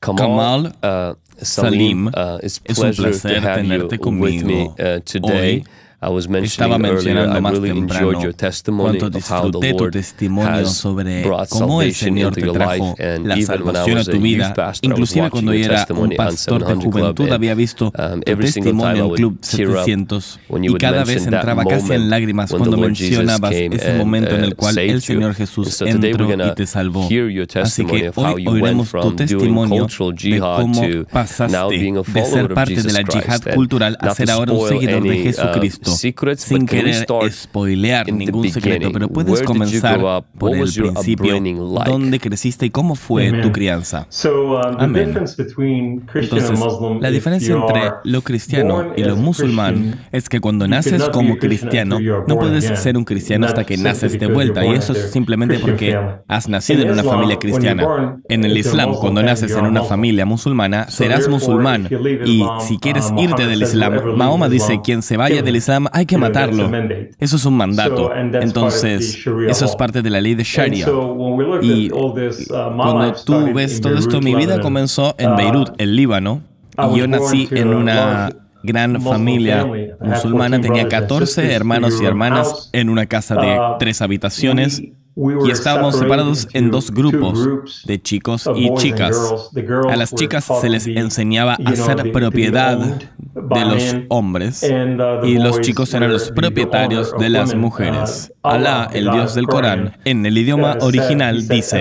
Kamal Salim, es un placer tenerte conmigo hoy. Estaba mencionando más temprano cuánto disfruté tu testimonio sobre cómo el Señor te trajo la salvación a tu vida. Inclusive cuando yo era un pastor de juventud había visto tu testimonio en Club 700 y cada vez entraba casi en lágrimas cuando mencionabas ese momento en el cual el Señor Jesús entró y te salvó. Así que hoy oiremos tu testimonio de cómo pasaste de ser parte de la yihad cultural a ser ahora un seguidor de Jesucristo. Sin querer spoilear ningún secreto, pero puedes comenzar por el principio. ¿Dónde creciste y cómo fue tu crianza? Amén. Entonces, la diferencia entre lo cristiano y lo musulmán es que cuando naces como cristiano, no puedes ser un cristiano hasta que naces de vuelta, y eso es simplemente porque has nacido en una familia cristiana. En el Islam, cuando naces en una familia musulmana, serás musulmán, y si quieres irte del Islam, Mahoma dice, quien se vaya del Islam hay que matarlo. Eso es un mandato. Entonces, eso es parte de la ley de Sharia. Y cuando tú ves todo esto, mi vida comenzó en Beirut, el Líbano, y yo nací en una gran familia musulmana. Tenía 14 hermanos y hermanas en una casa de 3 habitaciones. Y estábamos separados en 2 grupos de chicos y chicas. A las chicas se les enseñaba a ser propiedad de los hombres y los chicos eran los propietarios de las mujeres. Alá, el Dios del Corán, en el idioma original dice,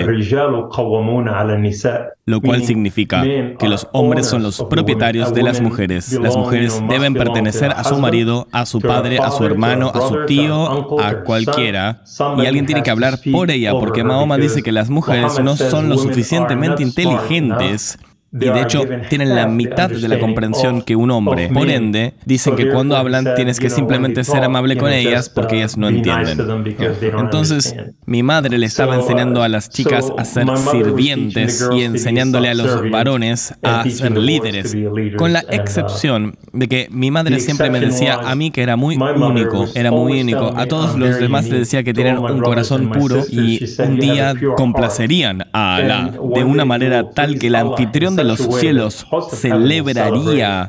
lo cual significa que los hombres son los propietarios de las mujeres. Las mujeres deben pertenecer a su marido, a su padre, a su hermano, a su tío, a cualquiera. Y alguien tiene que hablar por ella, porque Mahoma dice que las mujeres no son lo suficientemente inteligentes y de hecho tienen la mitad de la comprensión que un hombre. Por ende, dicen que cuando hablan tienes que simplemente ser amable con ellas porque ellas no entienden. Entonces, mi madre le estaba enseñando a las chicas a ser sirvientes y enseñándole a los varones a ser líderes, con la excepción de que mi madre siempre me decía a mí que era muy único, A todos los demás les decía que tenían un corazón puro y un día complacerían a Alá de una manera tal que el anfitrión de los cielos celebraría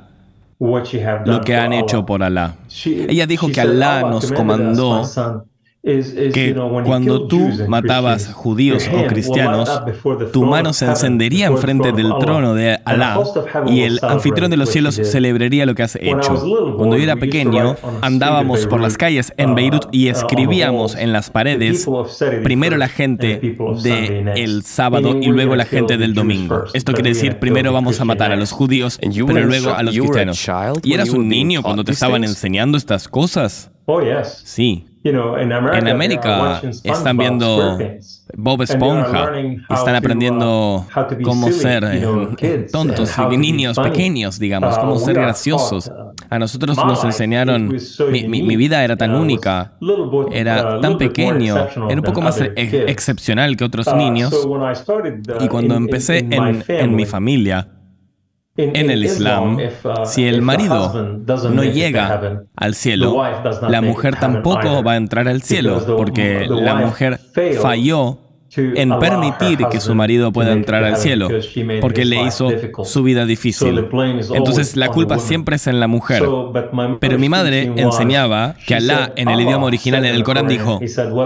lo que han hecho por Alá. Ella dijo que Alá nos comandó que cuando tú matabas judíos o cristianos, tu mano se encendería enfrente del trono de Alá y el anfitrión de los cielos celebraría lo que has hecho. Cuando yo era pequeño, andábamos por las calles en Beirut y escribíamos en las paredes, primero la gente del sábado y luego la gente del domingo. Esto quiere decir, primero vamos a matar a los judíos, pero luego a los cristianos. ¿Y eras un niño cuando te estaban enseñando estas cosas? Sí. En América están viendo Bob Esponja, están aprendiendo cómo ser tontos, niños pequeños, digamos, cómo ser graciosos. A nosotros nos enseñaron, mi vida era tan única, era tan pequeño, era un poco más excepcional que otros niños. Y cuando empecé en mi familia, en el Islam, si el marido no llega al cielo, la mujer tampoco va a entrar al cielo, porque la mujer falló en permitir que su marido pueda entrar al cielo, porque le hizo su vida difícil. Entonces la culpa siempre es en la mujer. Pero mi madre enseñaba que Alá, en el idioma original, en el Corán, dijo,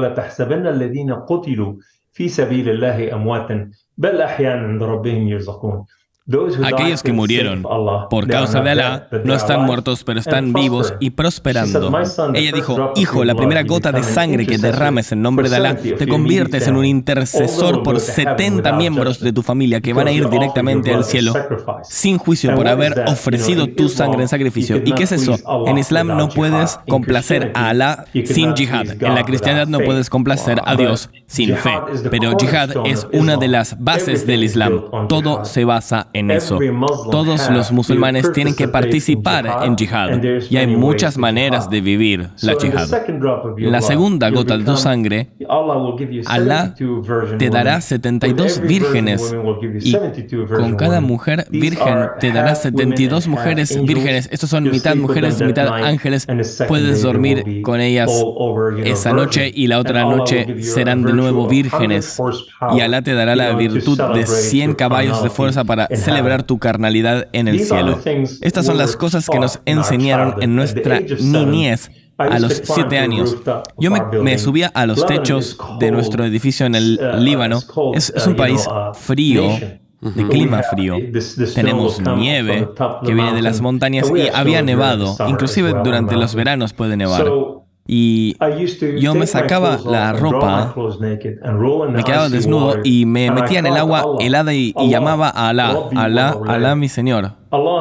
aquellos que murieron por causa de Alá no están muertos, pero están vivos y prosperando. Ella dijo, hijo, la primera gota de sangre que derrames en nombre de Alá, te conviertes en un intercesor por 70 miembros de tu familia que van a ir directamente al cielo sin juicio por haber ofrecido tu sangre en sacrificio. ¿Y qué es eso? En Islam no puedes complacer a Alá sin yihad. En la cristiandad no puedes complacer a Dios sin fe. Pero yihad es una de las bases del Islam. Todo se basa en eso. Todos los musulmanes tienen que participar en yihad y hay muchas maneras de vivir la yihad. En la segunda gota de tu sangre, Alá te dará 72 vírgenes y con cada mujer virgen te dará 72 mujeres vírgenes. Estos son mitad mujeres, mitad ángeles. Puedes dormir con ellas esa noche y la otra noche serán de nuevo vírgenes. Y Alá te dará la virtud de 100 caballos de fuerza para celebrar tu carnalidad en el cielo. Estas son las cosas que nos enseñaron en nuestra niñez. A los 7 años, yo me subía a los techos de nuestro edificio en el Líbano. Es un país frío, de clima frío. Tenemos nieve que viene de las montañas y había nevado. Inclusive durante los veranos puede nevar. Y yo me sacaba la ropa, me quedaba desnudo y me metía en el agua helada y llamaba a Alá, Alá, Alá mi Señor,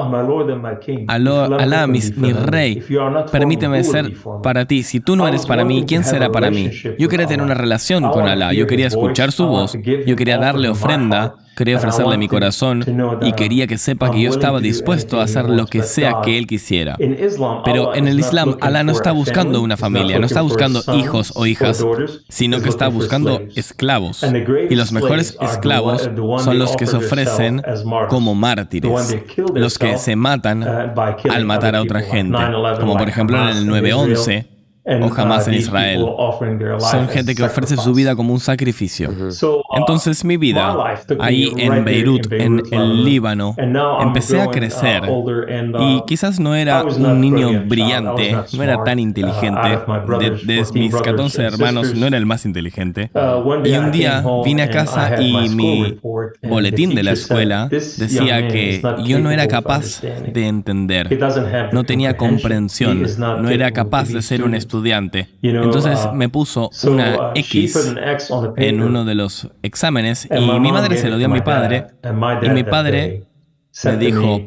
Alá mi Rey, permíteme ser para ti. Si tú no eres para mí, ¿quién será para mí? Yo quería tener una relación con Alá, yo quería escuchar su voz, yo quería darle ofrenda, quería ofrecerle mi corazón y quería que sepa que yo estaba dispuesto a hacer lo que sea que Él quisiera. Pero en el Islam, Alá no está buscando una familia, no está buscando hijos o hijas, sino que está buscando esclavos. Y los mejores esclavos son los que se ofrecen como mártires, los que se matan al matar a otra gente, como por ejemplo en el 9/11 o Hamas en Israel. Son gente que ofrece su vida como un sacrificio. Entonces mi vida, ahí en Beirut, en el Líbano, empecé a crecer y quizás no era un niño brillante, no era tan inteligente. De mis 14 hermanos no era el más inteligente. Y un día vine a casa y mi boletín de la escuela decía que yo no era capaz de entender, no tenía comprensión, no era capaz de ser un estudiante. Entonces me puso una X en uno de los exámenes y mi madre se lo dio a mi padre y mi padre me dijo,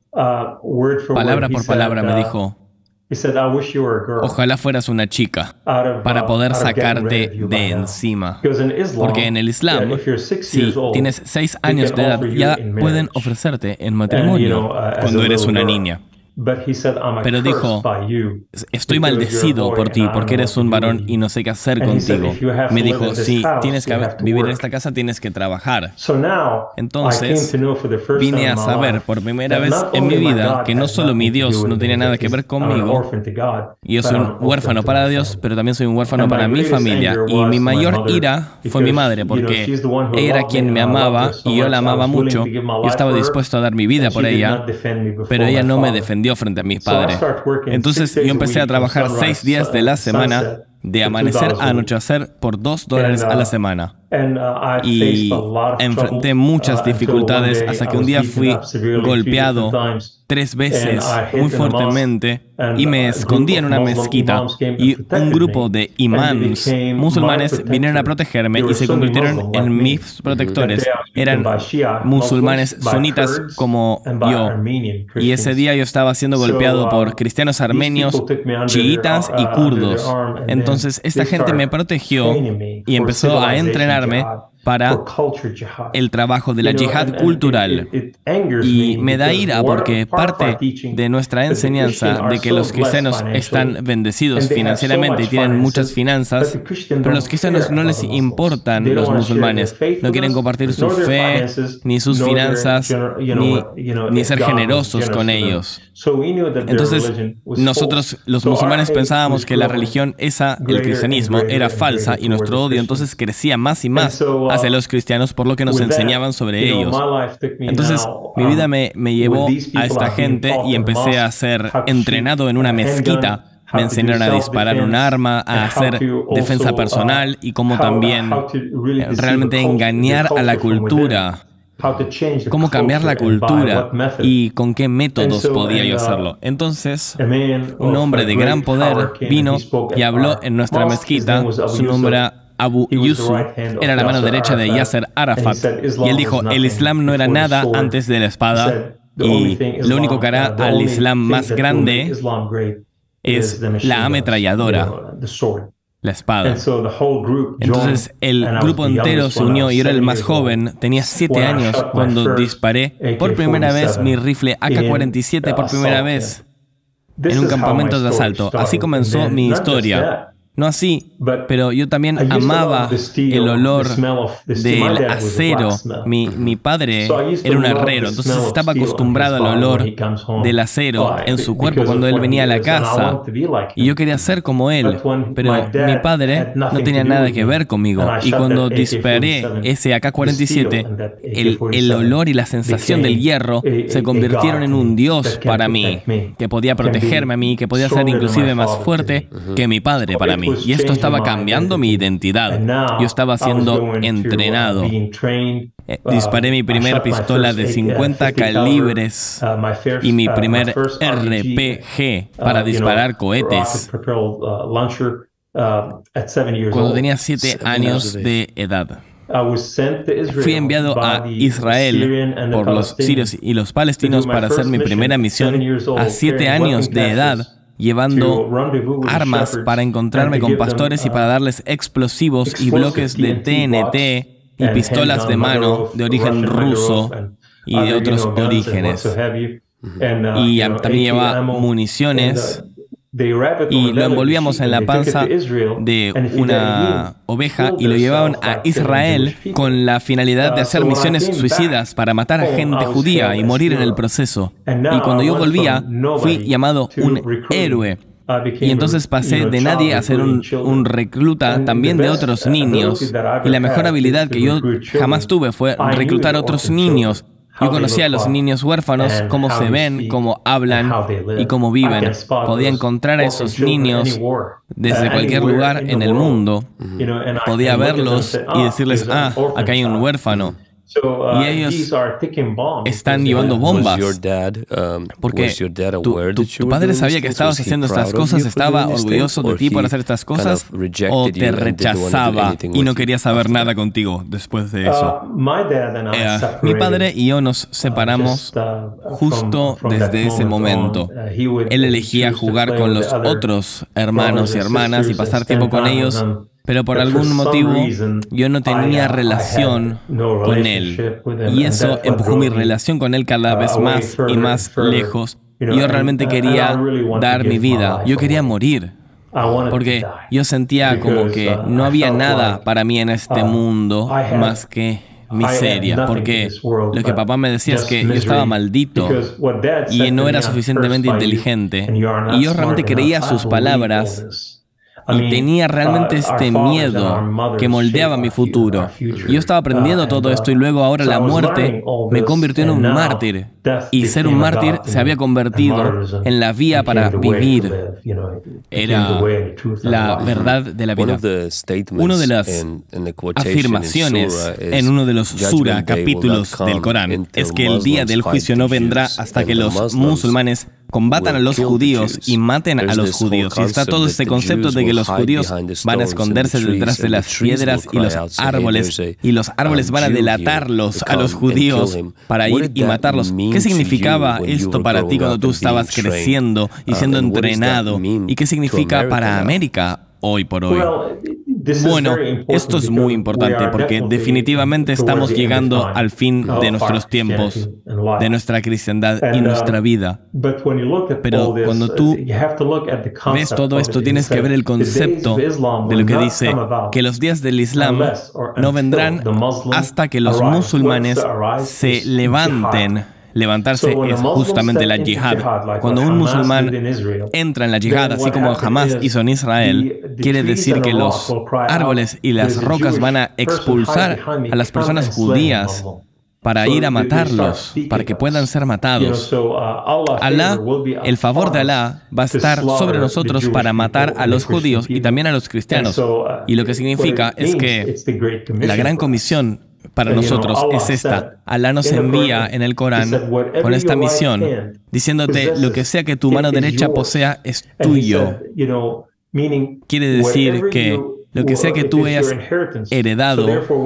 palabra por palabra me dijo, ojalá fueras una chica para poder sacarte de encima. Porque en el Islam, si tienes 6 años de edad, ya pueden ofrecerte en matrimonio cuando eres una niña. Pero dijo, estoy maldecido por ti porque eres un varón y no sé qué hacer contigo. Me dijo, si tienes que vivir en esta casa, tienes que trabajar. Entonces, vine a saber por primera vez en mi vida que no solo mi Dios no tenía nada que ver conmigo, y yo soy un huérfano para Dios, pero también soy un huérfano para mi familia. Y mi mayor ira fue mi madre, porque ella era quien me amaba y yo la amaba mucho. Yo estaba dispuesto a dar mi vida por ella, pero ella no me defendió frente a mi padre. Entonces yo empecé a trabajar 6 días de la semana, de amanecer a anochecer, por $2 a la semana. Y enfrenté muchas dificultades hasta que un día fui golpeado 3 veces muy fuertemente y me escondí en una mezquita y un grupo de imams musulmanes vinieron a protegerme y se convirtieron en mis protectores. Eran musulmanes sunitas como yo. Y ese día yo estaba siendo golpeado por cristianos armenios, chiitas y kurdos. Entonces esta gente me protegió y empezó a entrenarme para el trabajo de la yihad cultural. Y me da ira porque parte de nuestra enseñanza de que los cristianos están bendecidos financieramente y tienen muchas finanzas, pero a los cristianos no les importan los musulmanes. No quieren compartir su fe, ni sus finanzas, ni ser generosos con ellos. Entonces, nosotros los musulmanes pensábamos que la religión esa, el cristianismo, era falsa y nuestro odio entonces crecía más y más hacia los cristianos por lo que nos enseñaban sobre ellos. Entonces, mi vida me llevó a esta gente y empecé a ser entrenado en una mezquita. Me enseñaron a disparar un arma, a hacer defensa personal y cómo también realmente engañar a la cultura. Cómo cambiar la cultura y con qué métodos podía yo hacerlo. Entonces, un hombre de gran poder vino y habló en nuestra mezquita. Su nombre era Abu Yusuf, era la mano derecha de Yasser Arafat. Y él dijo, el Islam no era nada antes de la espada y lo único que hará al Islam más grande es la ametralladora, la espada. Entonces el grupo entero se unió y yo era el más joven, tenía 7 años cuando disparé por primera vez mi rifle AK-47 por primera vez en un campamento de asalto. Así comenzó mi historia. No así, pero yo también amaba el olor del acero. Mi padre era un herrero, entonces estaba acostumbrado al olor del acero en su cuerpo cuando él venía a la casa. Y yo quería ser como él, pero mi padre no tenía nada que ver conmigo. Y cuando disparé ese AK-47, el olor y la sensación del hierro se convirtieron en un dios para mí, que podía protegerme a mí, que podía ser inclusive más fuerte que mi padre para mí. Y esto estaba cambiando mi identidad. Yo estaba siendo entrenado. Disparé mi primer pistola de 50 calibres y mi primer RPG para disparar cohetes cuando tenía 7 años de edad. Fui enviado a Israel por los sirios y los palestinos para hacer mi primera misión a 7 años de edad, llevando armas para encontrarme con pastores y para darles explosivos y bloques de TNT y pistolas de mano de origen ruso y de otros orígenes. Y también llevaba municiones y lo envolvíamos en la panza de una oveja y lo llevaban a Israel con la finalidad de hacer misiones suicidas para matar a gente judía y morir en el proceso. Y cuando yo volvía, fui llamado un héroe. Y entonces pasé de nadie a ser un recluta también de otros niños. Y la mejor habilidad que yo jamás tuve fue reclutar a otros niños. Yo conocía a los niños huérfanos, cómo se ven, cómo hablan y cómo viven. Podía encontrar a esos niños desde cualquier lugar en el mundo. Podía verlos y decirles, acá hay un huérfano. Y ellos están llevando bombas. Porque tu padre sabía que estabas haciendo estas cosas, estaba orgulloso de ti por hacer estas cosas, o te rechazaba y no quería saber nada contigo después de eso. Mi padre y yo nos separamos justo desde ese momento. Él elegía jugar con los otros hermanos y hermanas y pasar tiempo con ellos. Pero por algún motivo yo no tenía relación con él. Y eso empujó mi relación con él cada vez más y más lejos. Yo realmente quería dar mi vida. Yo quería morir. Porque yo sentía como que no había nada para mí en este mundo más que miseria. Porque lo que papá me decía es que yo estaba maldito y no era suficientemente inteligente. Y yo realmente creía sus palabras. Y tenía realmente este miedo que moldeaba mi futuro. Yo estaba aprendiendo todo esto y luego ahora la muerte me convirtió en un mártir. Y ser un mártir se había convertido en la vía para vivir. Era la verdad de la vida. Una de las afirmaciones en uno de los Sura, capítulos del Corán, es que el día del juicio no vendrá hasta que los musulmanes combatan a los judíos y maten a los judíos. Y está todo este concepto de que los judíos van a esconderse detrás de las piedras y los árboles van a delatarlos a los judíos para ir y matarlos. ¿Qué significaba esto para ti cuando tú estabas creciendo y siendo entrenado? ¿Y qué significa para América hoy por hoy? Bueno, esto es muy importante porque definitivamente estamos llegando al fin de nuestros tiempos, de nuestra cristiandad y nuestra vida. Pero cuando tú ves todo esto, tienes que ver el concepto de lo que dice que los días del Islam no vendrán hasta que los musulmanes se levanten. Levantarse es justamente la yihad. Cuando un musulmán entra en la yihad, así como Hamas hizo en Israel, quiere decir que los árboles y las rocas van a expulsar a las personas judías para ir a matarlos, para que puedan ser matados. Alá, el favor de Alá va a estar sobre nosotros para matar a los judíos y también a los cristianos. Y lo que significa es que la gran comisión para nosotros es esta. Alá nos envía en el Corán con esta misión, diciéndote, lo que sea que tu mano derecha posea es tuyo. Quiere decir que lo que sea que tú hayas heredado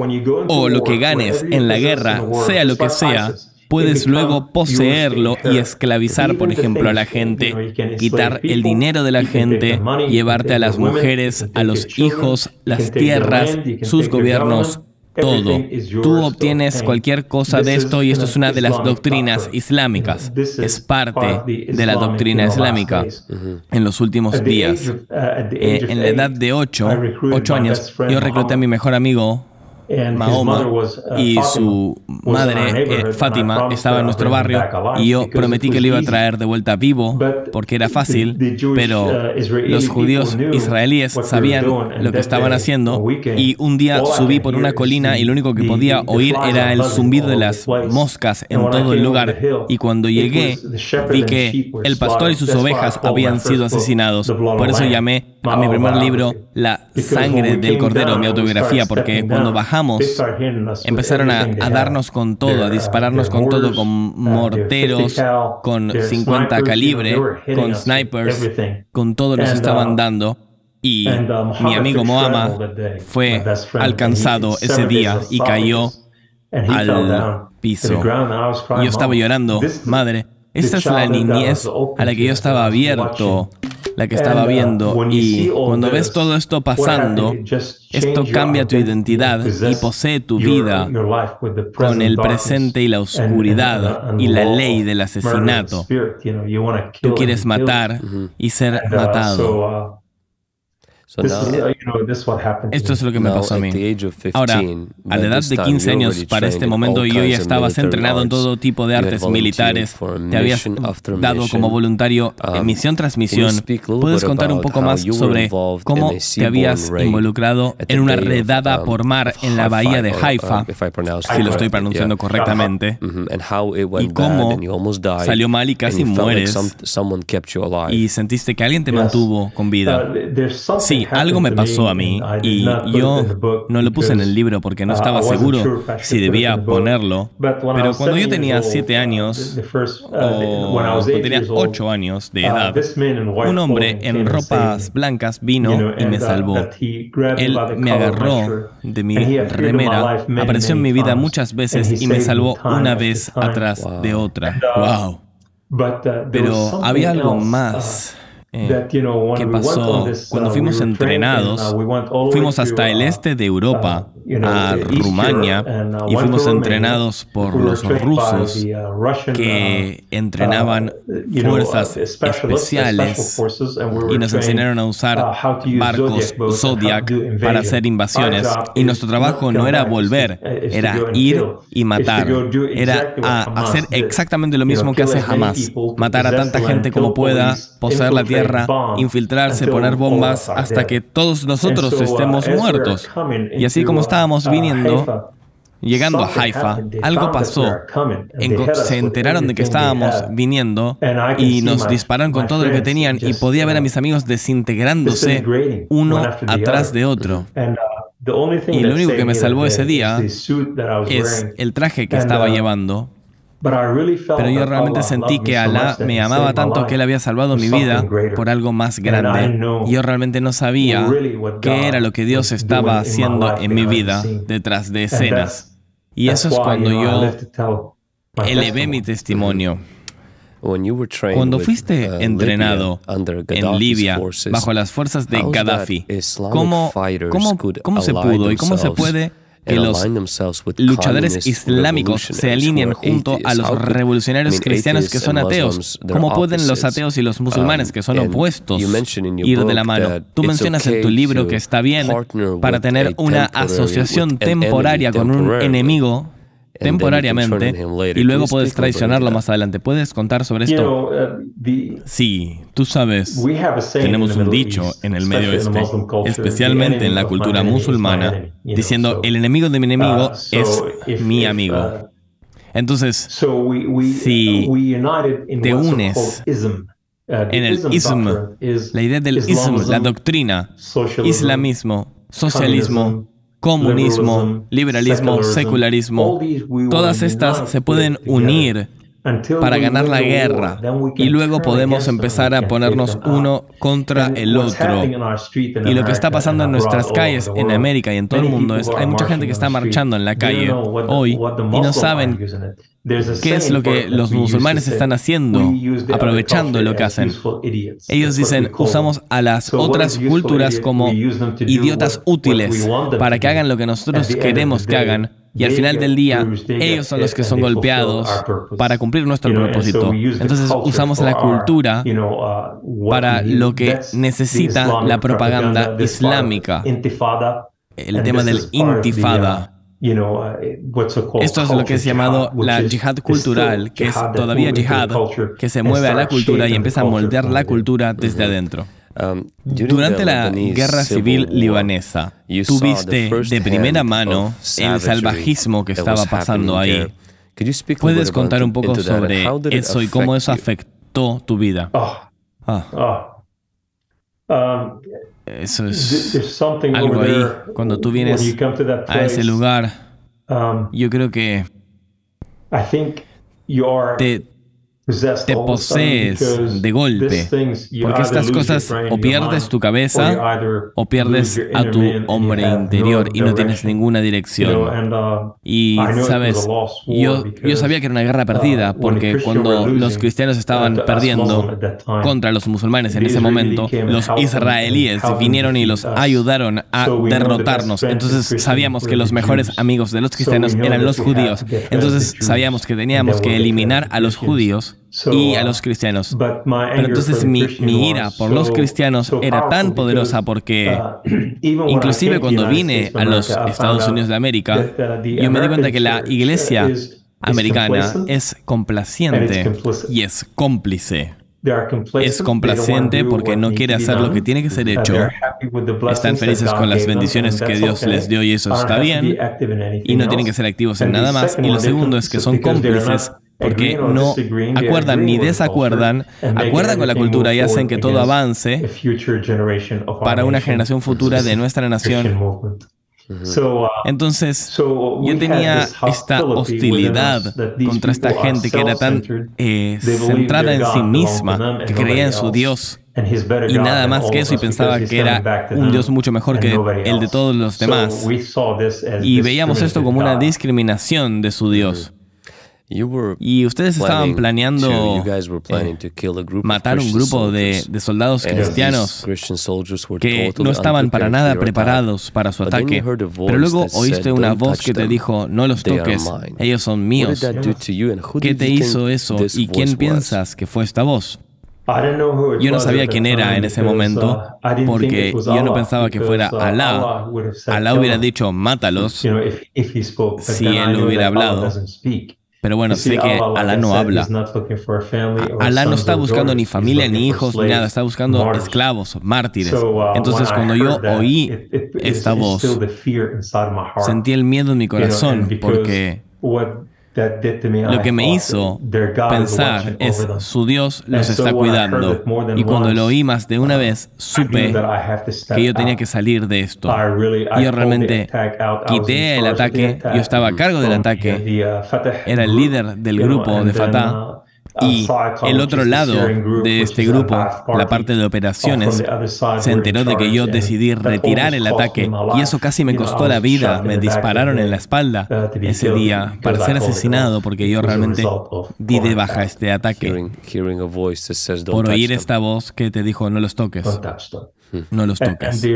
o lo que ganes en la guerra, sea lo que sea, puedes luego poseerlo y esclavizar, por ejemplo, a la gente, quitar el dinero de la gente, llevarte a las mujeres, a los hijos, las tierras, sus gobiernos, todo. Tú obtienes cualquier cosa de esto y esto es una de las doctrinas islámicas. Es parte de la doctrina islámica en los últimos días. En la edad de 8 años, yo recluté a mi mejor amigo, Mahoma, y su madre, Fátima, estaba en nuestro barrio y yo prometí que lo iba a traer de vuelta vivo porque era fácil, pero los judíos israelíes sabían lo que estaban haciendo y un día subí por una colina y lo único que podía oír era el zumbido de las moscas en todo el lugar y cuando llegué vi que el pastor y sus ovejas habían sido asesinados. Por eso llamé a mi primer libro La sangre del cordero, mi autobiografía, porque cuando bajamos empezaron a darnos con todo, a dispararnos con todo, con morteros, con 50 calibre, con snipers, con todo nos estaban dando. Y mi amigo Mohammed fue alcanzado ese día y cayó al piso. Y yo estaba llorando, madre, esta es la niñez a la que yo estaba abierto, la que estaba viendo, y cuando ves todo esto pasando, esto cambia tu identidad y posee tu vida con el presente y la oscuridad y la ley del asesinato. Tú quieres matar y ser matado. Esto es lo que me pasó a mí. Ahora, a la edad de 15 años, para este momento, yo ya estabas entrenado en todo tipo de artes militares. Te habías dado como voluntario misión tras misión. ¿Puedes contar un poco más sobre cómo te habías involucrado en una redada por mar en la bahía de Haifa, si lo estoy pronunciando correctamente, y cómo salió mal y casi mueres, y sentiste que alguien te mantuvo con vida? Sí, algo me pasó a mí y yo no lo puse en el libro porque no estaba seguro si debía ponerlo, pero cuando yo tenía 7 años o cuando tenía 8 años de edad, un hombre en ropas blancas vino y me salvó. Él me agarró de mi remera, apareció en mi vida muchas veces y me salvó una vez atrás de otra. ¡Wow! Pero había algo más que pasó cuando fuimos entrenados. Fuimos hasta el este de Europa, a Rumania, y fuimos entrenados por los rusos que entrenaban fuerzas especiales y nos enseñaron a usar barcos Zodiac para hacer invasiones. Y nuestro trabajo no era volver, era ir y matar. Era hacer exactamente lo mismo que hace Hamas: matar a tanta gente como pueda, poseer la tierra, infiltrarse, poner bombas hasta que todos nosotros estemos muertos. Y así como estábamos llegando a Haifa, algo pasó. Se enteraron de que estábos viniendo y nos dispararon con todo lo que tenían y podía ver a mis amigos desintegrándose uno atrás de otro. Y lo único que me salvó ese día es el traje que estaba llevando. Pero yo realmente sentí que Alá me amaba tanto que Él había salvado mi vida por algo más grande. Yo realmente no sabía qué era lo que Dios estaba haciendo en mi vida detrás de escenas. Y eso es cuando yo elevé mi testimonio. Cuando fuiste entrenado en Libia bajo las fuerzas de Gaddafi, ¿cómo se pudo y cómo se puede que los luchadores islámicos se alineen junto a los revolucionarios cristianos que son ateos? ¿Cómo pueden los ateos y los musulmanes, que son opuestos, ir de la mano? Tú mencionas en tu libro que está bien para tener una asociación temporaria con un enemigo temporariamente y luego puedes traicionarlo más adelante. ¿Puedes contar sobre esto? Sí, tú sabes, tenemos un dicho en el Medio Oeste, especialmente en la cultura musulmana, diciendo: el enemigo de mi enemigo es mi amigo. Entonces, si te unes en el ism, la idea del ism, la doctrina, islamismo, socialismo, comunismo, liberalismo, secularismo, todas estas se pueden unir para ganar la guerra y luego podemos empezar a ponernos uno contra el otro. Y lo que está pasando en nuestras calles en América y en todo el mundo es hay mucha gente que está marchando en la calle hoy y no saben qué es lo que los musulmanes están haciendo, aprovechando lo que hacen. Ellos dicen, usamos a las otras culturas como idiotas útiles para que hagan lo que nosotros queremos que hagan. Y al final del día, ellos son los que son golpeados para cumplir nuestro propósito. Entonces usamos la cultura para lo que necesita la propaganda islámica. El tema del intifada. Esto es lo que es llamado la yihad cultural, que es todavía yihad, que se mueve a la cultura y empieza a moldear la cultura desde adentro. Durante la guerra civil libanesa, tú viste de primera mano el salvajismo que estaba pasando ahí. ¿Puedes contar un poco sobre eso y cómo eso afectó tu vida? Eso es algo ahí. Cuando tú vienes a ese lugar, yo creo que te posees de golpe, porque estas cosas o pierdes tu cabeza o pierdes a tu hombre interior y no tienes ninguna dirección. Y, ¿sabes? Yo sabía que era una guerra perdida, porque cuando los cristianos estaban perdiendo contra los musulmanes en ese momento, los israelíes vinieron y los ayudaron a derrotarnos. Entonces sabíamos que los mejores amigos de los cristianos eran los judíos. Entonces sabíamos que teníamos que eliminar a los judíos y a los cristianos. Pero entonces mi ira por los cristianos era tan poderosa porque inclusive cuando vine a los Estados Unidos de América, yo me di cuenta que la iglesia americana es complaciente y es cómplice. Es complaciente porque no quiere hacer lo que tiene que ser hecho. Están felices con las bendiciones que Dios les dio y eso está bien. Y no tienen que ser activos en nada más. Y lo segundo es que son cómplices porque no acuerdan ni desacuerdan, acuerdan con la cultura y hacen que todo avance para una generación futura de nuestra nación. Entonces, yo tenía esta hostilidad contra esta gente que era tan centrada en sí misma, que creía en su Dios y nada más que eso, y pensaba que era un Dios mucho mejor que el de todos los demás. Y veíamos esto como una discriminación de su Dios. Y ustedes estaban planeando matar un grupo de soldados cristianos que no estaban para nada preparados para su ataque. Pero luego oíste una voz que te dijo, no los toques, ellos son míos. ¿Qué te hizo eso y quién piensas que fue esta voz? Yo no sabía quién era en ese momento, porque yo no pensaba que fuera Alá. Alá hubiera dicho, mátalos, si él hubiera hablado. Pero bueno, sé que Alá no habla. Alá no está buscando ni familia, ni hijos, ni nada. Está buscando esclavos, mártires. Entonces, cuando yo oí esta voz, sentí el miedo en mi corazón, porque lo que me hizo pensar es, su Dios los está cuidando. Y cuando lo oí más de una vez, supe que yo tenía que salir de esto. Yo realmente quité el ataque, yo estaba a cargo del ataque, era el líder del grupo de Fatah. Y el otro lado de este grupo, la parte de operaciones, se enteró de que yo decidí retirar el ataque y eso casi me costó la vida. Me dispararon en la espalda ese día para ser asesinado porque yo realmente di de baja este ataque por oír esta voz que te dijo no los toques. No los toques.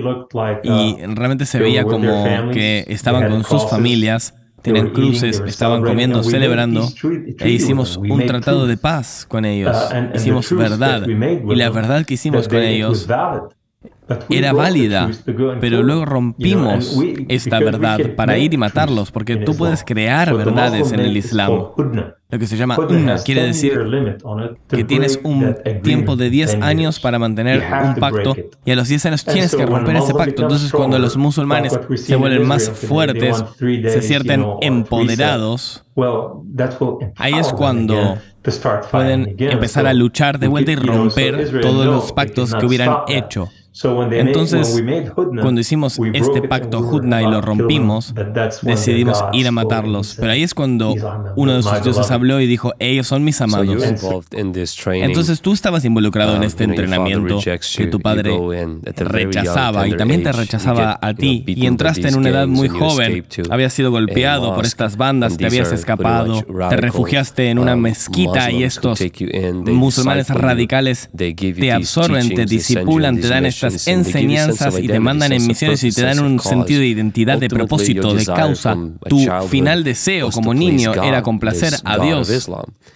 Y realmente se veía como que estaban con sus familias, tenían cruces, estaban comiendo, celebrando, e hicimos un tratado de paz con ellos. Hicimos verdad, y la verdad que hicimos con ellos era válida, pero luego rompimos esta verdad para ir y matarlos, porque tú puedes crear verdades en el Islam. Lo que se llama Unna quiere decir que tienes un tiempo de 10 años para mantener un pacto y a los 10 años tienes que romper ese pacto. Entonces, cuando los musulmanes se vuelven más fuertes, se sienten empoderados, ahí es cuando pueden empezar a luchar de vuelta y romper todos los pactos que hubieran hecho. Entonces, cuando hicimos este pacto Hutna y lo rompimos, decidimos ir a matarlos. Pero ahí es cuando uno de sus dioses habló y dijo, ellos son mis amados. Entonces tú estabas involucrado en este entrenamiento que tu padre rechazaba y también te rechazaba a ti. Y entraste en una edad muy joven, habías sido golpeado por estas bandas, te habías escapado, te refugiaste en una mezquita y estos musulmanes radicales te absorben, te disipulan, te dan estas enseñanzas y te mandan en misiones y te dan un sentido de identidad, de propósito, de causa. Tu final deseo como niño era complacer a Dios.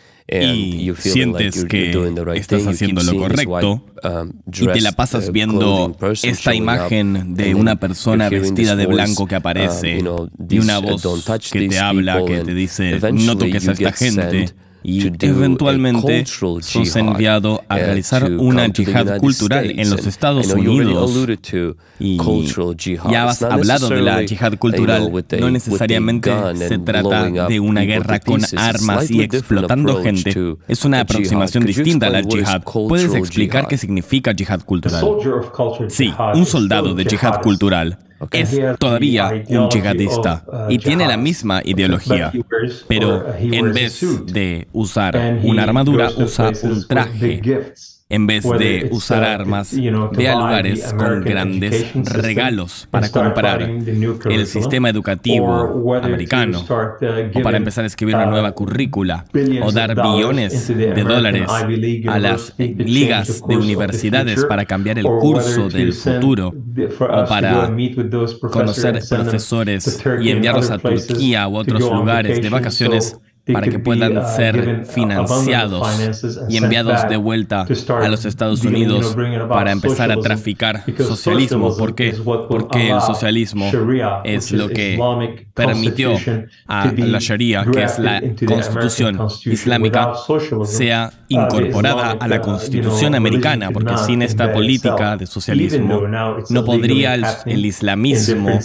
Y sientes que estás haciendo lo correcto y te la pasas viendo esta imagen de una persona vestida de blanco que aparece y una voz que te habla, que te dice, no toques a esta gente. Y eventualmente sos enviado a realizar una yihad cultural en los Estados Unidos. Y ya has hablado de la yihad cultural. No necesariamente se trata de una guerra con armas y explotando gente. Es una aproximación distinta a la yihad. ¿Puedes explicar qué significa yihad cultural? Sí, un soldado de yihad cultural es todavía un yihadista y tiene la misma ideología, pero en vez de usar una armadura, usa un traje. En vez de usar armas, ve a lugares con grandes regalos para comprar el sistema educativo americano, o para empezar a escribir una nueva currícula, o dar billones de dólares a las ligas de universidades para cambiar el curso del futuro, o para conocer profesores y enviarlos a Turquía u otros lugares de vacaciones para que puedan ser financiados y enviados de vuelta a los Estados Unidos para empezar a traficar socialismo. ¿Por qué? Porque el socialismo es lo que permitió a la Sharia, que es la constitución islámica, sea incorporada a la constitución americana, porque sin esta política de socialismo no podría el islamismo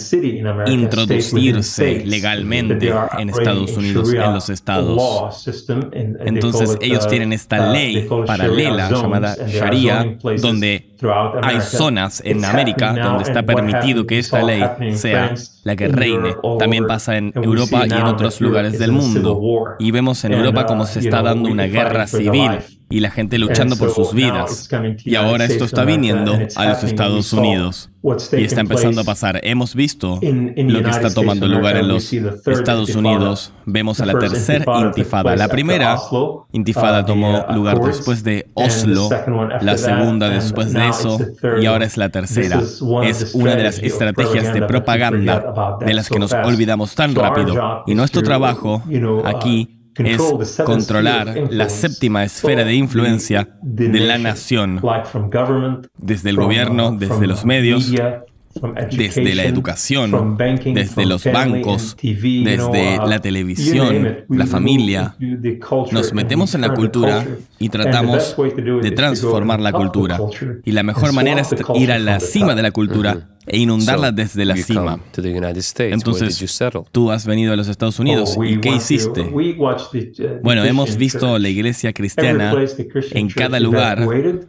introducirse legalmente en Estados Unidos, en los estados. Entonces ellos tienen esta ley paralela llamada Sharia, donde hay zonas en América donde está permitido que esta ley sea la que reine. También pasa en Europa y en otros lugares del mundo. Y vemos en Europa cómo se está dando una guerra civil y la gente luchando por sus vidas. Y ahora esto está viniendo a los Estados Unidos. Y está empezando a pasar. Hemos visto lo que está tomando lugar en los Estados Unidos. Vemos a la tercera intifada. La primera intifada tomó lugar después de Oslo, la segunda después de eso, y ahora es la tercera. Es una de las estrategias de propaganda de las que nos olvidamos tan rápido. Y nuestro trabajo aquí es controlar la séptima esfera de influencia de la nación, desde el gobierno, desde los medios, desde la educación, desde los bancos, desde la televisión, la familia. Nos metemos en la cultura y tratamos de transformar la cultura. Y la mejor manera es ir a la cima de la cultura e inundarla desde la cima. Entonces, tú has venido a los Estados Unidos y ¿qué hiciste? Bueno, hemos visto la iglesia cristiana en cada lugar.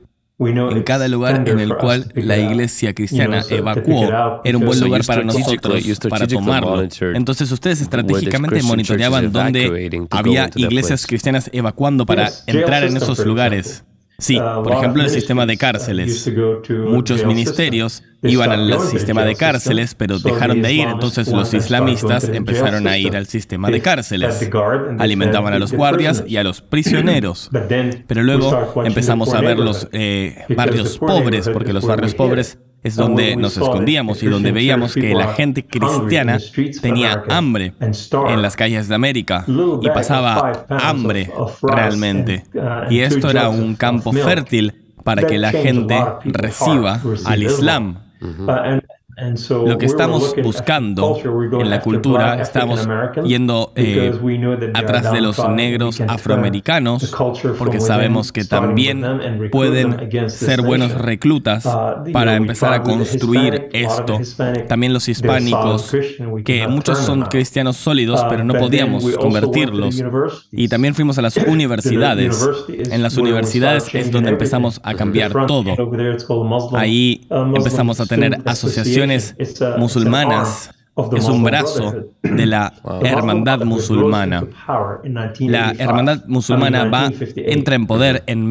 En cada lugar en el cual la iglesia cristiana evacuó, era un buen lugar para nosotros, para tomarlo. Entonces ustedes estratégicamente monitoreaban dónde había iglesias cristianas evacuando para entrar en esos lugares. Sí, por ejemplo, el sistema de cárceles. Muchos ministerios iban al sistema de cárceles, pero dejaron de ir. Entonces los islamistas empezaron a ir al sistema de cárceles. Alimentaban a los guardias y a los prisioneros. Pero luego empezamos a ver los barrios pobres, porque los barrios pobres es donde nos escondíamos y donde veíamos que la gente cristiana tenía hambre en las calles de América y pasaba hambre realmente. Y esto era un campo fértil para que la gente reciba al Islam. Lo que estamos buscando en la cultura, estamos yendo atrás de los negros afroamericanos, porque sabemos que también pueden ser buenos reclutas para empezar a construir esto. También los hispánicos, que muchos son cristianos sólidos, pero no podíamos convertirlos. Y también fuimos a las universidades. En las universidades es donde empezamos a cambiar todo. Ahí empezamos a tener asociaciones musulmanas. Es un brazo de la hermandad musulmana. La hermandad musulmana entra en poder en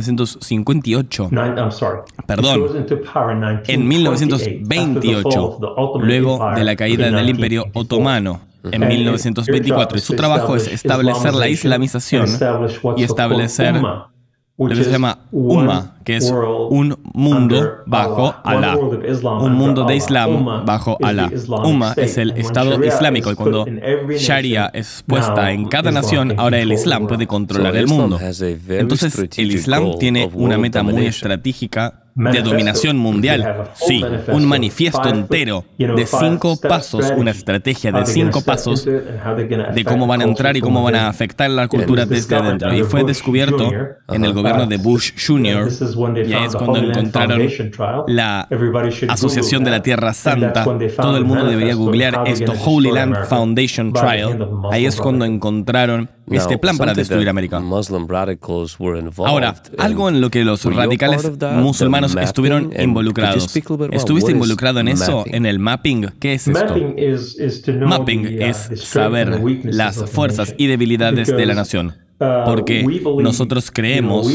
1958. Perdón, en 1928, luego de la caída del Imperio Otomano. En 1924. Y su trabajo es establecer la islamización y establecer lo que se llama Umma, que es un mundo bajo Alá. Un mundo de Islam bajo Alá. Umma es el Estado Islámico, y cuando Sharia es puesta en cada nación, ahora el Islam puede controlar el mundo. Entonces, el Islam tiene una meta muy estratégica de dominación mundial. Sí, un manifiesto entero de 5 pasos, una estrategia de 5 pasos de cómo van a entrar y cómo van a afectar la cultura desde adentro. Y fue descubierto en el gobierno de Bush Jr., y ahí es cuando encontraron la Asociación de la Tierra Santa. Todo el mundo debería googlear esto, Holy Land Foundation Trial. Ahí es cuando encontraron este plan para destruir América. Ahora, algo en lo que los radicales musulmanes estuvieron involucrados. ¿Estuviste involucrado en eso? ¿En el mapping? ¿Qué es esto? Mapping es saber las fuerzas y debilidades de la nación. Porque nosotros creemos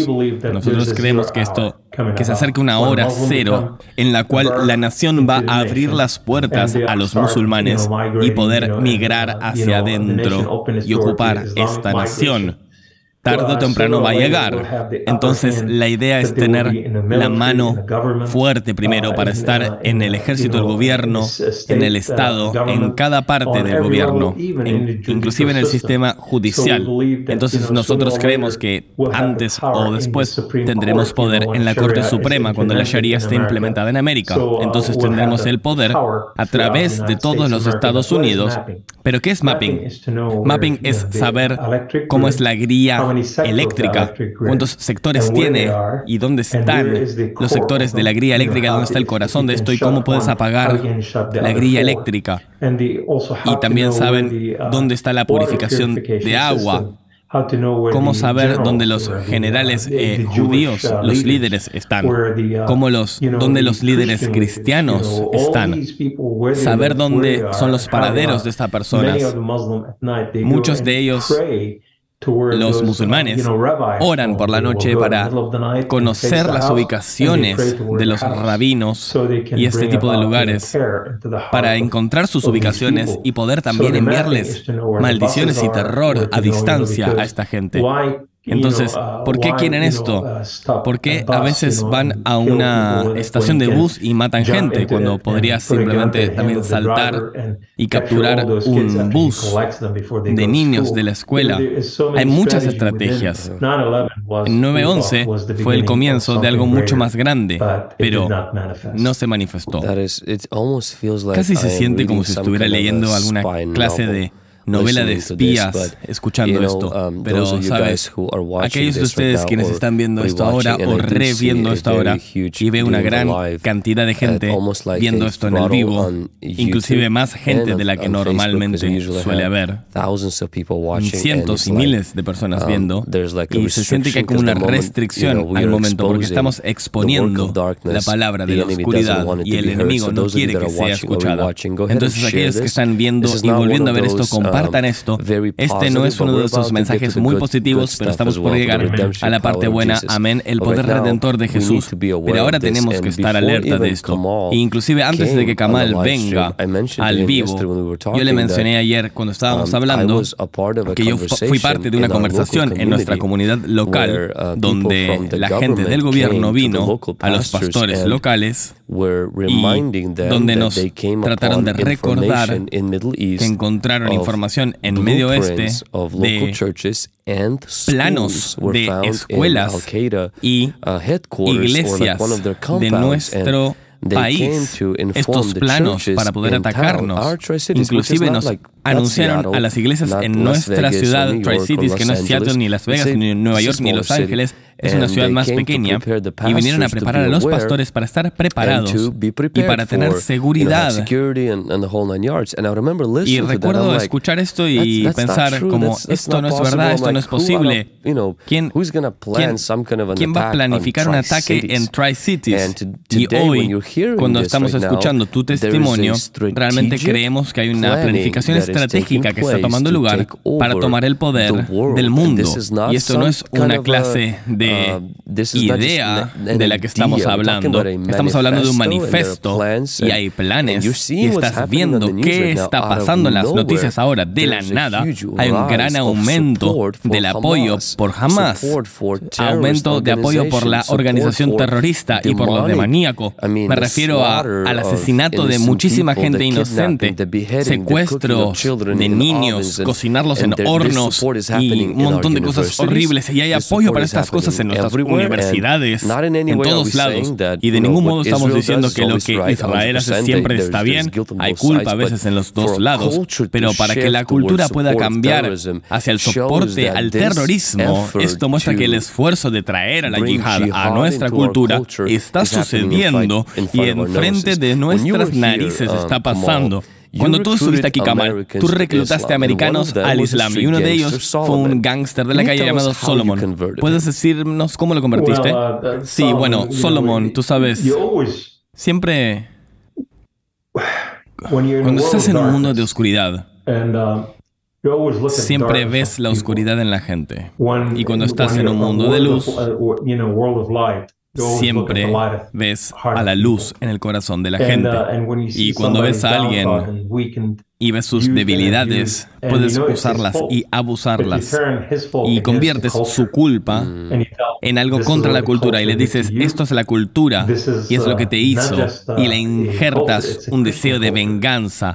que que se acerca una hora cero en la cual la nación va a abrir las puertas a los musulmanes y poder migrar hacia adentro y ocupar esta nación. Tarde o temprano va a llegar. Entonces, la idea es tener la mano fuerte primero para estar en el ejército del gobierno, en el Estado, en cada parte del gobierno, inclusive en el sistema judicial. Entonces, nosotros creemos que antes o después tendremos poder en la Corte Suprema cuando la Sharia esté implementada en América. Entonces, tendremos el poder a través de todos los Estados Unidos. ¿Pero qué es mapping? Mapping es saber cómo es la grilla eléctrica, cuántos sectores tiene y dónde están los sectores de la grilla eléctrica, dónde está el corazón de esto y cómo puedes apagar la grilla eléctrica. Y también saben dónde está la purificación de agua. Cómo saber dónde los generales judíos, los líderes, están. Dónde los líderes cristianos están. Saber dónde son los paraderos de estas personas. Muchos de ellos, los musulmanes, oran por la noche para conocer las ubicaciones de los rabinos y este tipo de lugares, para encontrar sus ubicaciones y poder también enviarles maldiciones y terror a distancia a esta gente. Entonces, ¿por qué quieren esto? ¿Por qué a veces van a una estación de bus y matan gente cuando podrías simplemente también saltar y capturar un bus de niños de la escuela? Hay muchas estrategias. En 9/11 fue el comienzo de algo mucho más grande, pero no se manifestó. Casi se siente como si estuviera leyendo alguna clase de novela de espías escuchando esto, pero ¿sabes? Aquellos de ustedes quienes están viendo esto ahora o reviendo esto ahora y ve una gran cantidad de gente viendo esto en el vivo, inclusive más gente de la que normalmente suele haber, cientos y miles de personas viendo, y se siente que hay como una restricción al momento porque estamos exponiendo la palabra de la oscuridad y el enemigo no quiere que sea escuchada. Entonces aquellos que están viendo y volviendo a ver esto, compartan esto. Este no es uno de esos mensajes muy positivos, pero estamos por llegar a la parte buena. Amén. El poder redentor de Jesús. Pero ahora tenemos que estar alerta de esto. E inclusive antes de que Kamal venga al vivo, yo le mencioné ayer cuando estábamos hablando que yo fui parte de una conversación en nuestra comunidad local donde la gente del gobierno vino a los pastores locales y donde nos trataron de recordar que encontraron información en Medio Oeste de planos de escuelas y iglesias de nuestro país estos planos para poder atacarnos. Inclusive nos anunciaron a las iglesias en nuestra ciudad, Tri-Cities, que no es Seattle, ni Las Vegas, ni Nueva York, ni Los Ángeles, es una ciudad más pequeña, y vinieron a preparar a los pastores para estar preparados y para tener seguridad. Y recuerdo escuchar esto y pensar como, esto no es verdad, esto no es posible. ¿Quién va a planificar un ataque en Tri-Cities? Y hoy, cuando estamos escuchando tu testimonio, realmente creemos que hay una planificación estratégica que está tomando lugar para tomar el poder del mundo. Y esto no es una clase de idea de la que estamos hablando. Estamos hablando de un manifiesto y hay planes y estás viendo qué está pasando en las noticias ahora. De la nada hay un gran aumento del apoyo por Hamas, aumento de apoyo por la organización terrorista y por los demoníacos. Me refiero al asesinato de muchísima gente inocente, secuestro de niños, cocinarlos en hornos y un montón de cosas horribles. Y hay apoyo para estas cosas en nuestras universidades, en todos lados. Y de ningún modo estamos diciendo que lo que Israel hace siempre está bien. Hay culpa a veces en los dos lados. Pero para que la cultura pueda cambiar hacia el soporte al terrorismo, esto muestra que el esfuerzo de traer a la yihad a nuestra cultura está sucediendo y enfrente de nuestras narices está pasando. Cuando tú estuviste aquí, Kamal, tú reclutaste americanos al Islam y uno de ellos fue un gángster de la calle llamado Solomon. ¿Puedes decirnos cómo lo convertiste? Sí, bueno, Solomon, tú sabes, siempre cuando estás en un mundo de oscuridad, siempre ves la oscuridad en la gente. Y cuando estás en un mundo de luz, siempre ves a la luz en el corazón de la gente. Y cuando ves a alguien y ves sus debilidades, puedes usarlas y abusarlas. Y conviertes su culpa en algo contra la cultura. Y le dices, esto es la cultura y es lo que te hizo. Y le injertas un deseo de venganza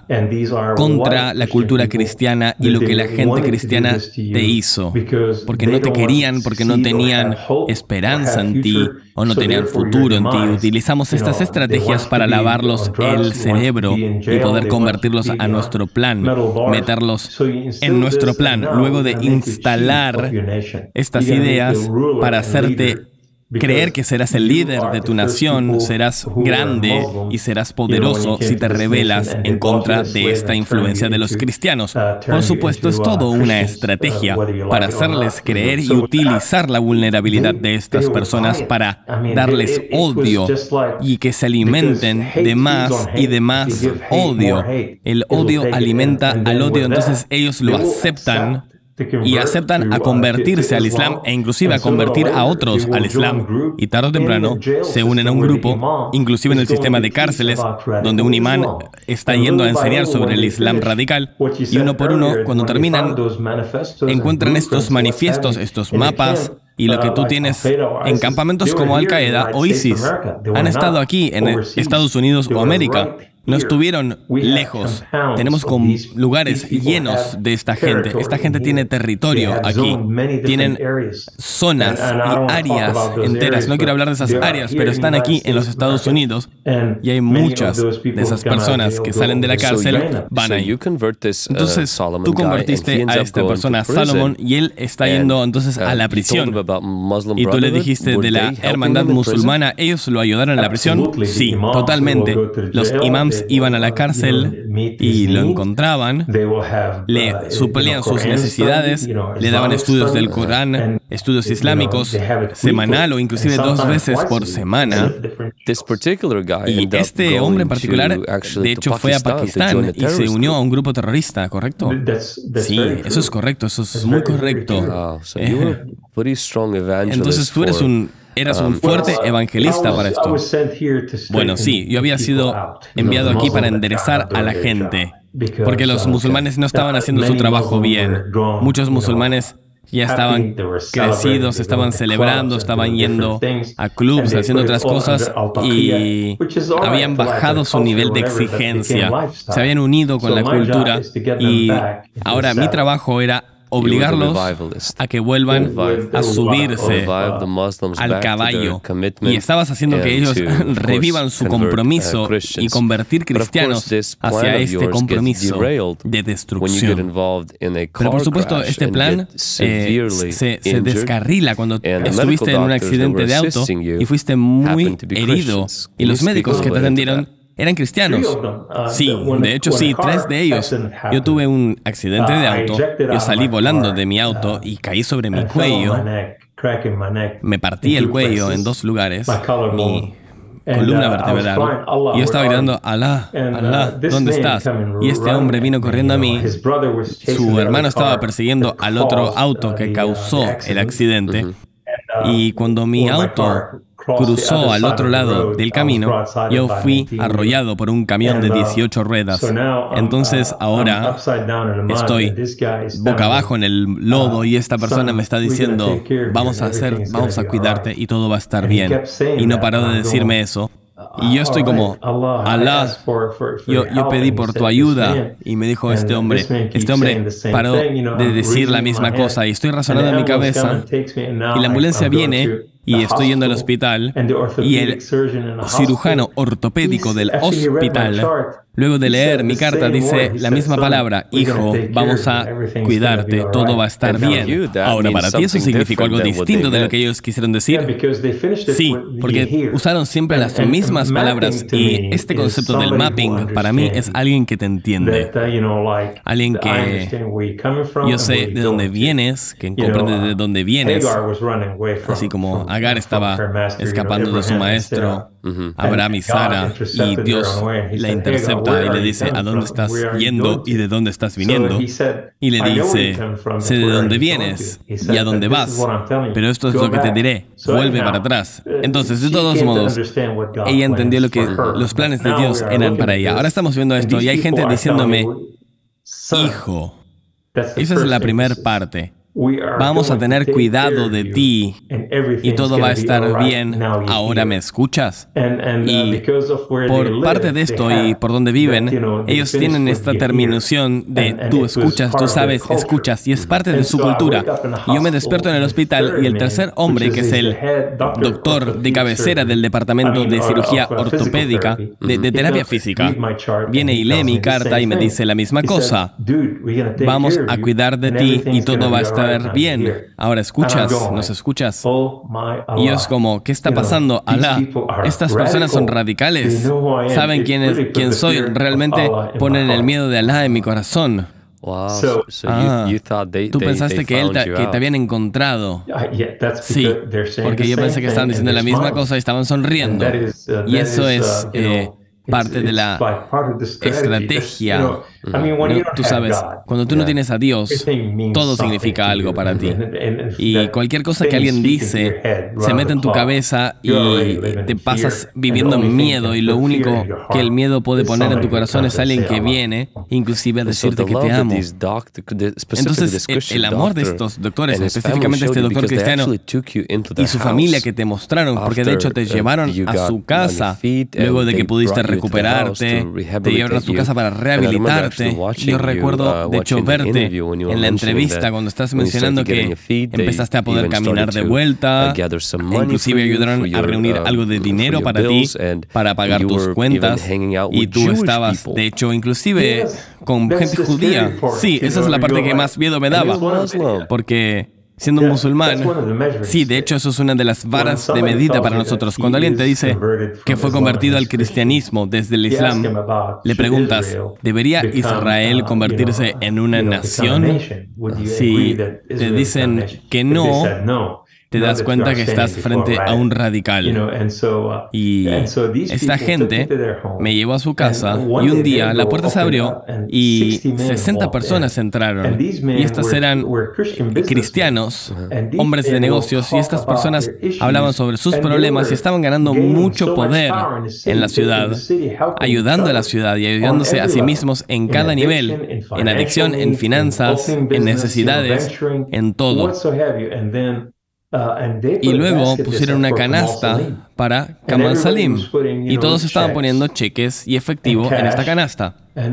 contra la cultura cristiana y lo que la gente cristiana te hizo. Porque no te querían, porque no tenían esperanza en ti o no tenían futuro en ti. Utilizamos estas estrategias para lavarlos el cerebro y poder convertirlos a nuestro plan, meterlos en nuestro plan, luego de instalar estas ideas para hacerte creer que serás el líder de tu nación, serás grande y serás poderoso si te rebelas en contra de esta influencia de los cristianos. Por supuesto, es todo una estrategia para hacerles creer y utilizar la vulnerabilidad de estas personas para darles odio y que se alimenten de más y de más odio. El odio alimenta al odio, entonces ellos lo aceptan y aceptan a convertirse al Islam e inclusive a convertir a otros al Islam. Y tarde o temprano se unen a un grupo, inclusive en el sistema de cárceles, donde un imán está yendo a enseñar sobre el Islam radical. Y uno por uno, cuando terminan, encuentran estos manifiestos, estos mapas, y lo que tú tienes en campamentos como Al-Qaeda o ISIS. Han estado aquí en Estados Unidos o América. No estuvieron lejos. Tenemos lugares llenos de esta gente. Esta gente tiene territorio aquí. Tienen zonas y áreas enteras. No quiero hablar de esas áreas, pero están aquí en los Estados Unidos. Y hay muchas de esas personas que salen de la cárcel, van ahí. Entonces, tú convertiste a esta persona, Salomón, y él está yendo entonces a la prisión. Y tú le dijiste de la hermandad musulmana, ¿ellos lo ayudaron en la prisión? Sí, totalmente. Los imams iban a la cárcel y lo encontraban, le suplían sus necesidades, le daban estudios del Corán, estudios islámicos, semanal o inclusive 2 veces por semana. Y este hombre en particular, de hecho, fue a Pakistán y se unió a un grupo terrorista, ¿correcto? Sí, eso es correcto, eso es muy correcto. Entonces tú eras un fuerte evangelista para esto. Bueno, sí, yo había sido enviado aquí para enderezar a la gente, porque los musulmanes no estaban haciendo su trabajo bien. Muchos musulmanes ya estaban crecidos, estaban celebrando, estaban yendo a clubs, haciendo otras cosas y habían bajado su nivel de exigencia. Se habían unido con la cultura y ahora mi trabajo era obligarlos a que vuelvan a subirse al caballo. Y estabas haciendo que ellos revivan su compromiso y convertir cristianos hacia este compromiso de destrucción. Pero por supuesto, este plan se descarrila cuando estuviste en un accidente de auto y fuiste muy herido. Y los médicos que te atendieron eran cristianos. Sí, de hecho sí, 3 de ellos. Yo tuve un accidente de auto, yo salí volando de mi auto y caí sobre mi cuello. Me partí el cuello en 2 lugares, mi columna vertebral. Y yo estaba gritando, Alá, Alá, ¿dónde estás? Y este hombre vino corriendo a mí. Su hermano estaba persiguiendo al otro auto que causó el accidente. Y cuando mi auto cruzó al otro lado del camino, yo fui arrollado por un camión de 18 ruedas. Entonces ahora estoy boca abajo en el lodo y esta persona me está diciendo, vamos a cuidarte y todo va a estar bien. Y no paró de decirme eso. Y yo estoy como, Alá, yo pedí por tu ayuda. Y me dijo este hombre paró de decir la misma cosa. Y estoy razonando en mi cabeza. Y la ambulancia viene y estoy yendo al hospital. Y el cirujano ortopédico del hospital, luego de leer mi carta, dice la misma palabra, hijo, vamos a cuidarte, todo va a estar bien. Ahora, para ti eso significó algo distinto de lo que ellos quisieron decir. Sí, porque usaron siempre las mismas palabras y este concepto del mapping para mí es alguien que te entiende. Alguien que yo sé de dónde vienes, que comprende de dónde vienes. Así como Agar estaba escapando de su maestro, Abraham y Sara, y Dios la intercepta y le dice, ¿a dónde estás yendo y de dónde estás viniendo? Y le dice, sé de dónde vienes y a dónde vas, pero esto es lo que te diré, vuelve para atrás. Entonces, de todos modos, ella entendió lo que los planes de Dios eran para ella. Ahora estamos viendo esto y hay gente diciéndome, hijo, esa es la primera parte. Vamos a tener cuidado de ti y todo va a estar bien. ¿Ahora me escuchas? Y por parte de esto y por donde viven, ellos tienen esta terminación de tú escuchas, tú sabes, escuchas, y es parte de su cultura. Y yo me despierto en el hospital y el tercer hombre, que es el doctor de cabecera del departamento de cirugía ortopédica, de terapia física, viene y lee mi carta y me dice la misma cosa. Vamos a cuidar de ti y todo va a estar bien. Ahora escuchas, nos escuchas. Y es como, ¿qué está pasando? Alá, estas personas son radicales. Saben quién soy. Realmente ponen el miedo de Alá en mi corazón. Tú pensaste que te habían encontrado. Sí, porque yo pensé que estaban diciendo la misma cosa y estaban sonriendo. Y eso es parte de la estrategia. Tú sabes, cuando tú no tienes a Dios, todo significa algo para ti. Y cualquier cosa que alguien dice se mete en tu cabeza y te pasas viviendo en miedo. Y lo único que el miedo puede poner en tu corazón es alguien que viene, inclusive a decirte que te amo. Entonces, el amor de estos doctores, específicamente este doctor cristiano y su familia que te mostraron, porque de hecho te llevaron a su casa luego de que pudiste recuperarte, te llevaron a su casa para rehabilitarte. Yo recuerdo, de hecho, verte en la entrevista cuando estás mencionando que empezaste a poder caminar de vuelta, inclusive ayudaron a reunir algo de dinero para ti, para pagar tus cuentas, y tú estabas, de hecho, inclusive con gente judía. Sí, esa es la parte que más miedo me daba, porque siendo un musulmán, sí, de hecho eso es una de las varas de medida para nosotros. Cuando alguien te dice que fue convertido al cristianismo desde el Islam, le preguntas, ¿debería Israel convertirse en una nación? Si te dicen que no, te das cuenta que estás frente a un radical. Y esta gente me llevó a su casa y un día la puerta se abrió y 60 personas entraron. Y estas eran cristianos, hombres de negocios, y estas personas hablaban sobre sus problemas y estaban ganando mucho poder en la ciudad, ayudando a la ciudad y ayudándose a sí mismos en cada nivel, en adicción, en finanzas, en necesidades, en todo. Y luego pusieron una canasta para Kamal Salim. Y todos estaban poniendo cheques y efectivo en esta canasta.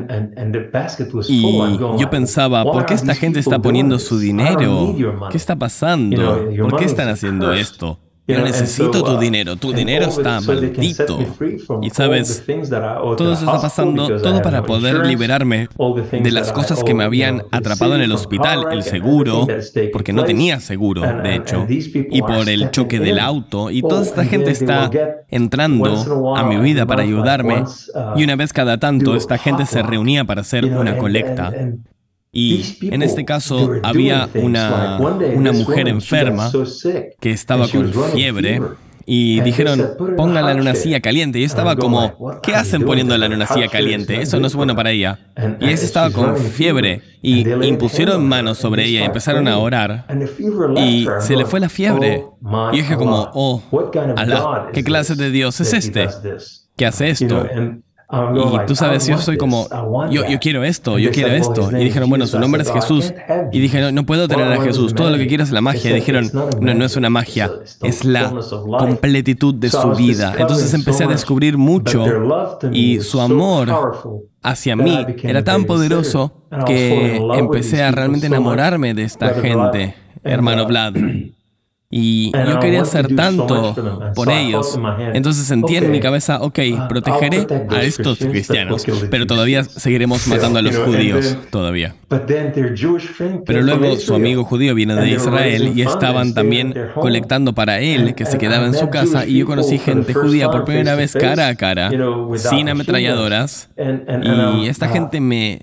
Y yo pensaba, ¿por qué esta gente está poniendo su dinero? ¿Qué está pasando? ¿Por qué están haciendo esto? Yo necesito tu dinero está maldito. Y sabes, todo eso está pasando, todo para poder liberarme de las cosas que me habían atrapado en el hospital, el seguro, porque no tenía seguro, de hecho, y por el choque del auto, y toda esta gente está entrando a mi vida para ayudarme, y una vez cada tanto esta gente se reunía para hacer una colecta. Y en este caso había una mujer enferma que estaba con fiebre y dijeron, pónganla en una silla caliente. Y yo estaba como, ¿qué hacen poniéndola en una silla caliente? Eso no es bueno para ella. Y ella estaba con fiebre y impusieron manos sobre ella y empezaron a orar y se le fue la fiebre. Y dije como, oh, Alá, ¿qué clase de Dios es este? ¿Qué hace esto? Y tú sabes, yo soy como, yo quiero esto, yo quiero esto. Y dijeron, bueno, su nombre es Jesús. Y dije, no puedo tener a Jesús, todo lo que quiero es la magia. Y dijeron, no es una magia, es la completitud de su vida. Entonces empecé a descubrir mucho y su amor hacia mí era tan poderoso que empecé a realmente enamorarme de esta gente, hermano Vlad. Y yo quería hacer tanto por ellos. Entonces sentí en mi cabeza, ok, protegeré a estos cristianos, pero todavía seguiremos matando a los judíos, todavía. Pero luego su amigo judío viene de Israel y estaban también colectando para él, que se quedaba en su casa, y yo conocí gente judía por primera vez cara a cara, sin ametralladoras, y esta gente me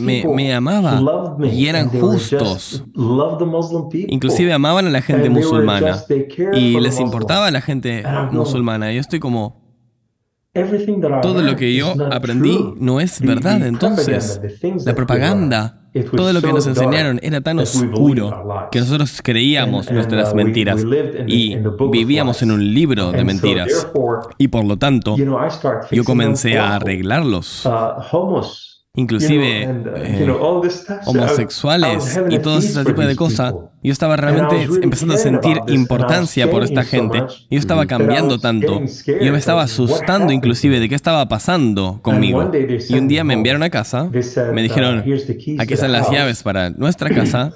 amaba, y eran justos. Inclusive amaban a la gente musulmana. Y les importaba a la gente musulmana. Yo estoy como, todo lo que yo aprendí no es verdad. Entonces, la propaganda, todo lo que nos enseñaron era tan oscuro que nosotros creíamos nuestras mentiras y vivíamos en un libro de mentiras. Y por lo tanto, yo comencé a arreglarlos. Inclusive homosexuales y todo ese tipo de cosas. Yo estaba realmente empezando a sentir importancia por esta gente. Yo estaba cambiando tanto. Yo me estaba asustando inclusive de qué estaba pasando conmigo. Y un día me enviaron a casa. Me dijeron, aquí están las llaves para nuestra casa.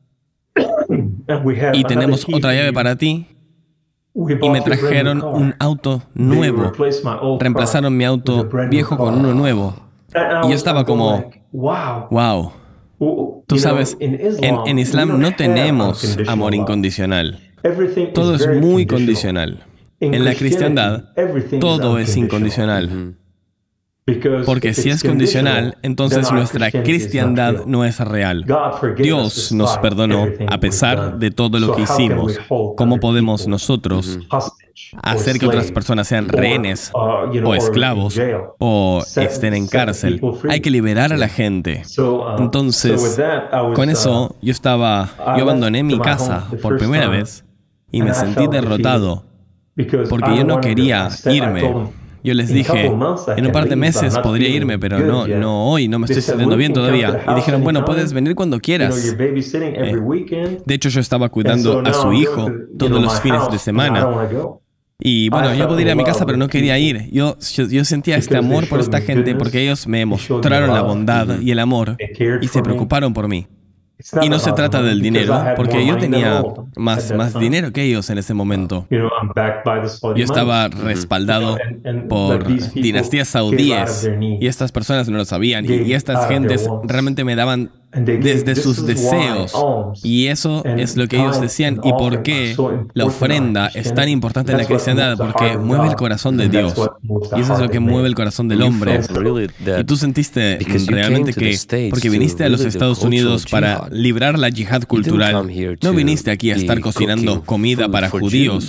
Y tenemos otra llave para ti. Y me trajeron un auto nuevo. Reemplazaron mi auto viejo con uno nuevo. Y yo estaba como, wow, tú sabes, en Islam no tenemos amor incondicional. Todo es muy condicional. En la cristiandad, todo es incondicional. Porque si es condicional, entonces nuestra cristiandad no es real. Dios nos perdonó a pesar de todo lo que hicimos. ¿Cómo podemos nosotros hacer que otras personas sean rehenes o esclavos o estén en cárcel? Hay que liberar a la gente. Entonces, con eso, yo abandoné mi casa por primera vez y me sentí derrotado porque yo no quería irme. Yo les dije, en un par de meses podría irme, pero no hoy, no me estoy sintiendo bien todavía. Y dijeron, bueno, puedes venir cuando quieras. De hecho, yo estaba cuidando a su hijo todos los fines de semana. Y bueno, yo podía ir a mi casa, pero no quería ir. Yo sentía este amor por esta gente porque ellos me mostraron la bondad y el amor y se preocuparon por mí. Y no se trata del dinero, porque yo tenía más dinero que ellos en ese momento. Yo estaba respaldado por dinastías saudíes y estas personas no lo sabían. Y estas gentes realmente me daban desde sus deseos. Y eso es lo que ellos decían. ¿Y por qué la ofrenda es tan importante en la cristiandad? Porque mueve el corazón de Dios. Y eso es lo que mueve el corazón del hombre. Y tú sentiste realmente que, porque viniste a los Estados Unidos para librar la yihad cultural, no viniste aquí a estar cocinando comida para judíos.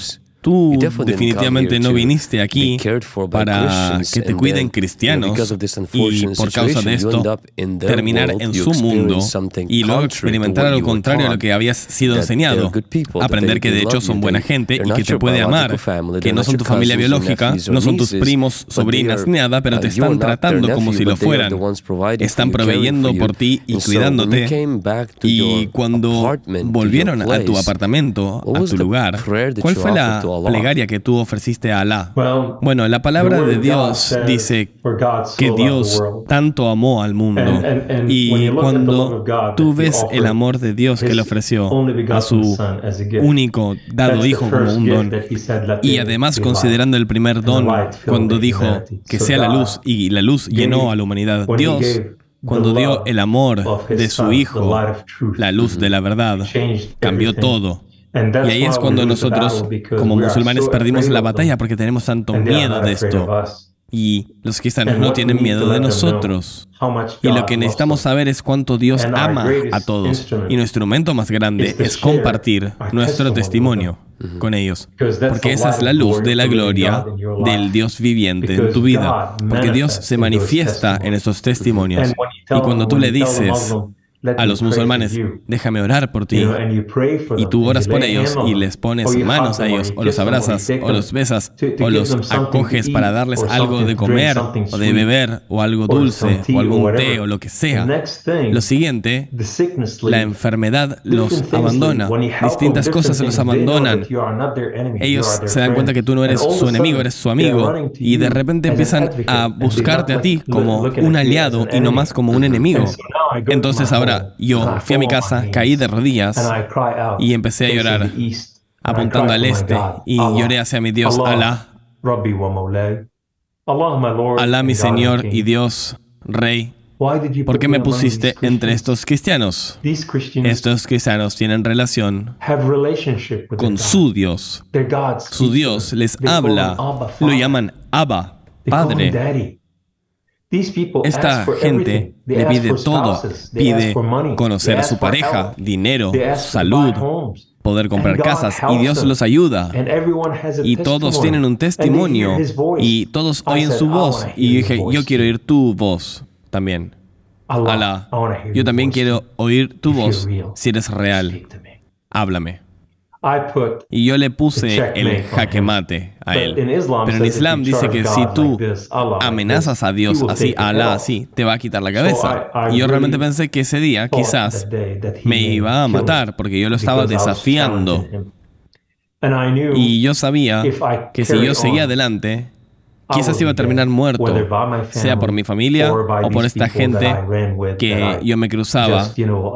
tú definitivamente no viniste aquí para que te cuiden cristianos y por causa de esto terminar en su mundo y luego experimentar algo contrario a lo que habías sido enseñado. Aprender que de hecho son buena gente y que te puede amar, que no son tu familia biológica, no son tus primos, sobrinas, nada, pero te están tratando como si lo fueran. Están proveyendo por ti y cuidándote. Y cuando volvieron a tu apartamento, a tu lugar, ¿cuál fue la plegaria que tú ofreciste a Alá? Bueno, la palabra de Dios dice que Dios tanto amó al mundo. Y cuando tú ves el amor de Dios que le ofreció a su único dado hijo como un don, y además considerando el primer don, cuando dijo que sea la luz, y la luz llenó a la humanidad, Dios, cuando dio el amor de su Hijo, la luz de la verdad, cambió todo. Y ahí es cuando nosotros, como musulmanes, perdimos la batalla porque tenemos tanto miedo de esto. Y los cristianos no tienen miedo de nosotros. Y lo que necesitamos saber es cuánto Dios ama a todos. Y nuestro instrumento más grande es compartir nuestro testimonio con ellos. Porque esa es la luz de la gloria del Dios viviente en tu vida. Porque Dios se manifiesta en esos testimonios. Y cuando tú le dices a los musulmanes, déjame orar por ti, y tú oras por ellos y les pones manos a ellos, o los abrazas, o los besas, o los acoges para darles algo de comer, o de beber, o algo dulce, o algún té, o lo que sea. Lo siguiente, la enfermedad los abandona. Distintas cosas los abandonan. Ellos se dan cuenta que tú no eres su enemigo, eres su amigo, y de repente empiezan a buscarte a ti como un aliado y no más como un enemigo. Entonces ahora yo fui a mi casa, caí de rodillas y empecé a llorar, apuntando al este, y lloré hacia mi Dios, Alá. Alá, mi Señor y Dios, Rey, ¿por qué me pusiste entre estos cristianos? Estos cristianos tienen relación con su Dios. Su Dios les habla, lo llaman Abba, Padre. Esta gente le pide todo, pide conocer a su pareja, dinero, salud, poder comprar casas, y Dios los ayuda. Y todos tienen un testimonio, y todos oyen su voz. Y yo dije, yo quiero oír tu voz también. Alá, yo también quiero oír tu voz si eres real. Háblame. Y yo le puse el jaque mate a él. Pero en Islam dice que si tú amenazas a Dios así, a Alá así, te va a quitar la cabeza. Y yo realmente pensé que ese día quizás me iba a matar porque yo lo estaba desafiando. Y yo sabía que si yo seguía adelante, quizás iba a terminar muerto, sea por mi familia o por esta gente que yo me cruzaba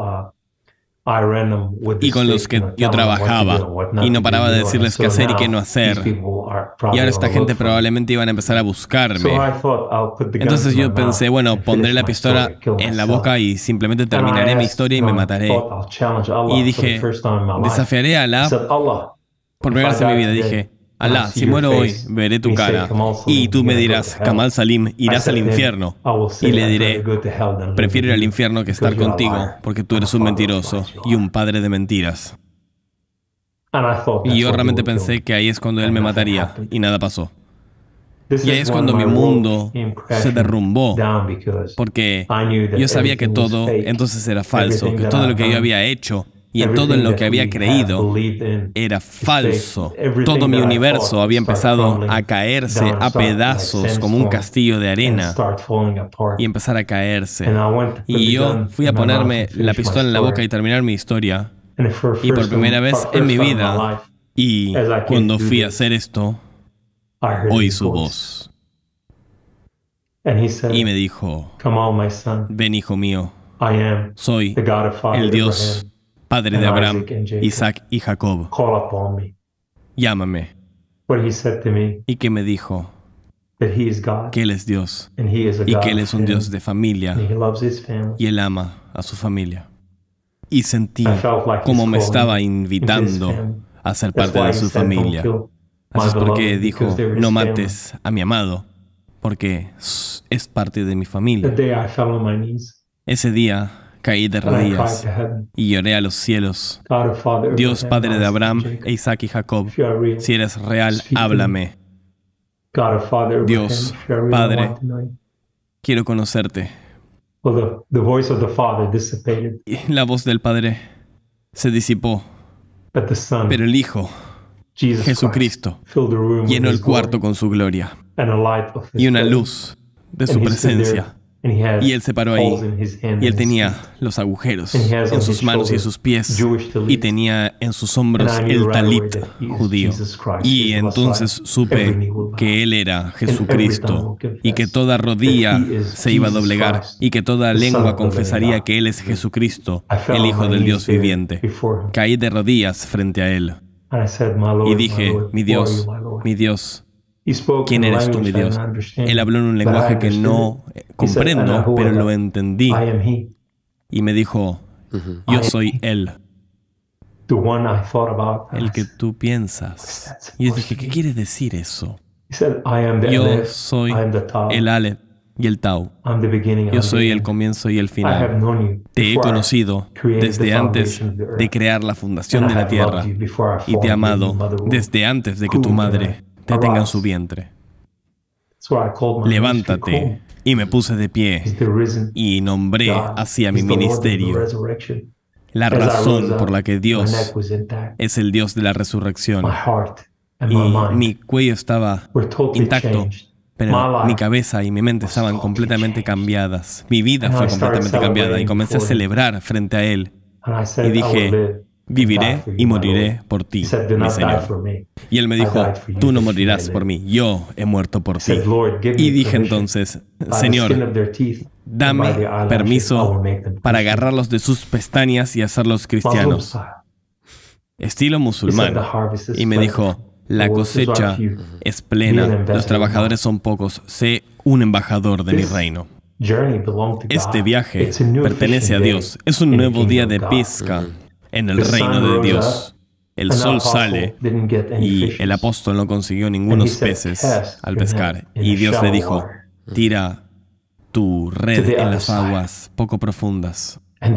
y con los que yo trabajaba, y no paraba de decirles qué hacer y qué no hacer. Y ahora esta gente probablemente iban a empezar a buscarme. Entonces yo pensé, bueno, pondré la pistola en la boca y simplemente terminaré mi historia y me mataré. Y dije, desafiaré a Alá. Por primera vez en mi vida dije, Alá, si muero hoy, veré tu cara, y tú me dirás, Kamal Salim, irás al infierno. Y le diré, prefiero ir al infierno que estar contigo, porque tú eres un mentiroso y un padre de mentiras. Y yo realmente pensé que ahí es cuando él me mataría, y nada pasó. Y ahí es cuando mi mundo se derrumbó, porque yo sabía que todo entonces era falso, que todo lo que yo había hecho y en todo en lo que había creído era falso. Todo mi universo había empezado a caerse a pedazos como un castillo de arena y empezar a caerse. Y yo fui a ponerme la pistola en la boca y terminar mi historia. Y por primera vez en mi vida, y cuando fui a hacer esto, oí su voz. Y me dijo, ven, hijo mío, soy el Dios Padre de Abraham, Isaac y Jacob. Llámame. Y que me dijo que Él es Dios y que Él es un Dios de familia y Él ama a su familia. Y sentí como me estaba invitando a ser parte de su familia. Así es porque dijo, no mates a mi amado, porque es parte de mi familia. Ese día caí de rodillas y lloré a los cielos. Dios, Padre de Abraham, Isaac y Jacob, si eres real, háblame. Dios, Padre, quiero conocerte. Y la voz del Padre se disipó, pero el Hijo, Jesucristo, llenó el cuarto con su gloria y una luz de su presencia. Y Él se paró ahí, y Él tenía los agujeros en sus manos y en sus pies, y tenía en sus hombros el talit judío. Y entonces supe que Él era Jesucristo, y que toda rodilla se iba a doblegar, y que toda lengua confesaría que Él es Jesucristo, el Hijo del Dios viviente. Caí de rodillas frente a Él, y dije, mi Dios, ¿quién eres tú, mi Dios? Él habló en un lenguaje que no comprendo, pero lo entendí. Y me dijo, yo soy Él, el que tú piensas. Y yo dije, ¿qué quiere decir eso? Yo soy el Aleph y el Tau. Yo soy el comienzo y el final. Te he conocido desde antes de crear la fundación de la tierra, y te he amado desde antes de que tu madre te tenga en su vientre. Levántate. Y me puse de pie y nombré hacia mi ministerio la razón por la que Dios es el Dios de la resurrección. Y mi cuello estaba intacto, pero mi cabeza y mi mente estaban completamente cambiadas. Mi vida fue completamente cambiada y comencé a celebrar frente a Él. Y dije, viviré y moriré por ti, mi Señor. Y Él me dijo, tú no morirás por mí, yo he muerto por ti. Y dije entonces, Señor, dame permiso para agarrarlos de sus pestañas y hacerlos cristianos, estilo musulmán. Y me dijo, la cosecha es plena, los trabajadores son pocos, sé un embajador de mi reino. Este viaje pertenece a Dios, es un nuevo día de pesca en el reino de Dios. El sol sale y el apóstol no consiguió ningunos peces al pescar. Y Dios le dijo, tira tu red en las aguas poco profundas.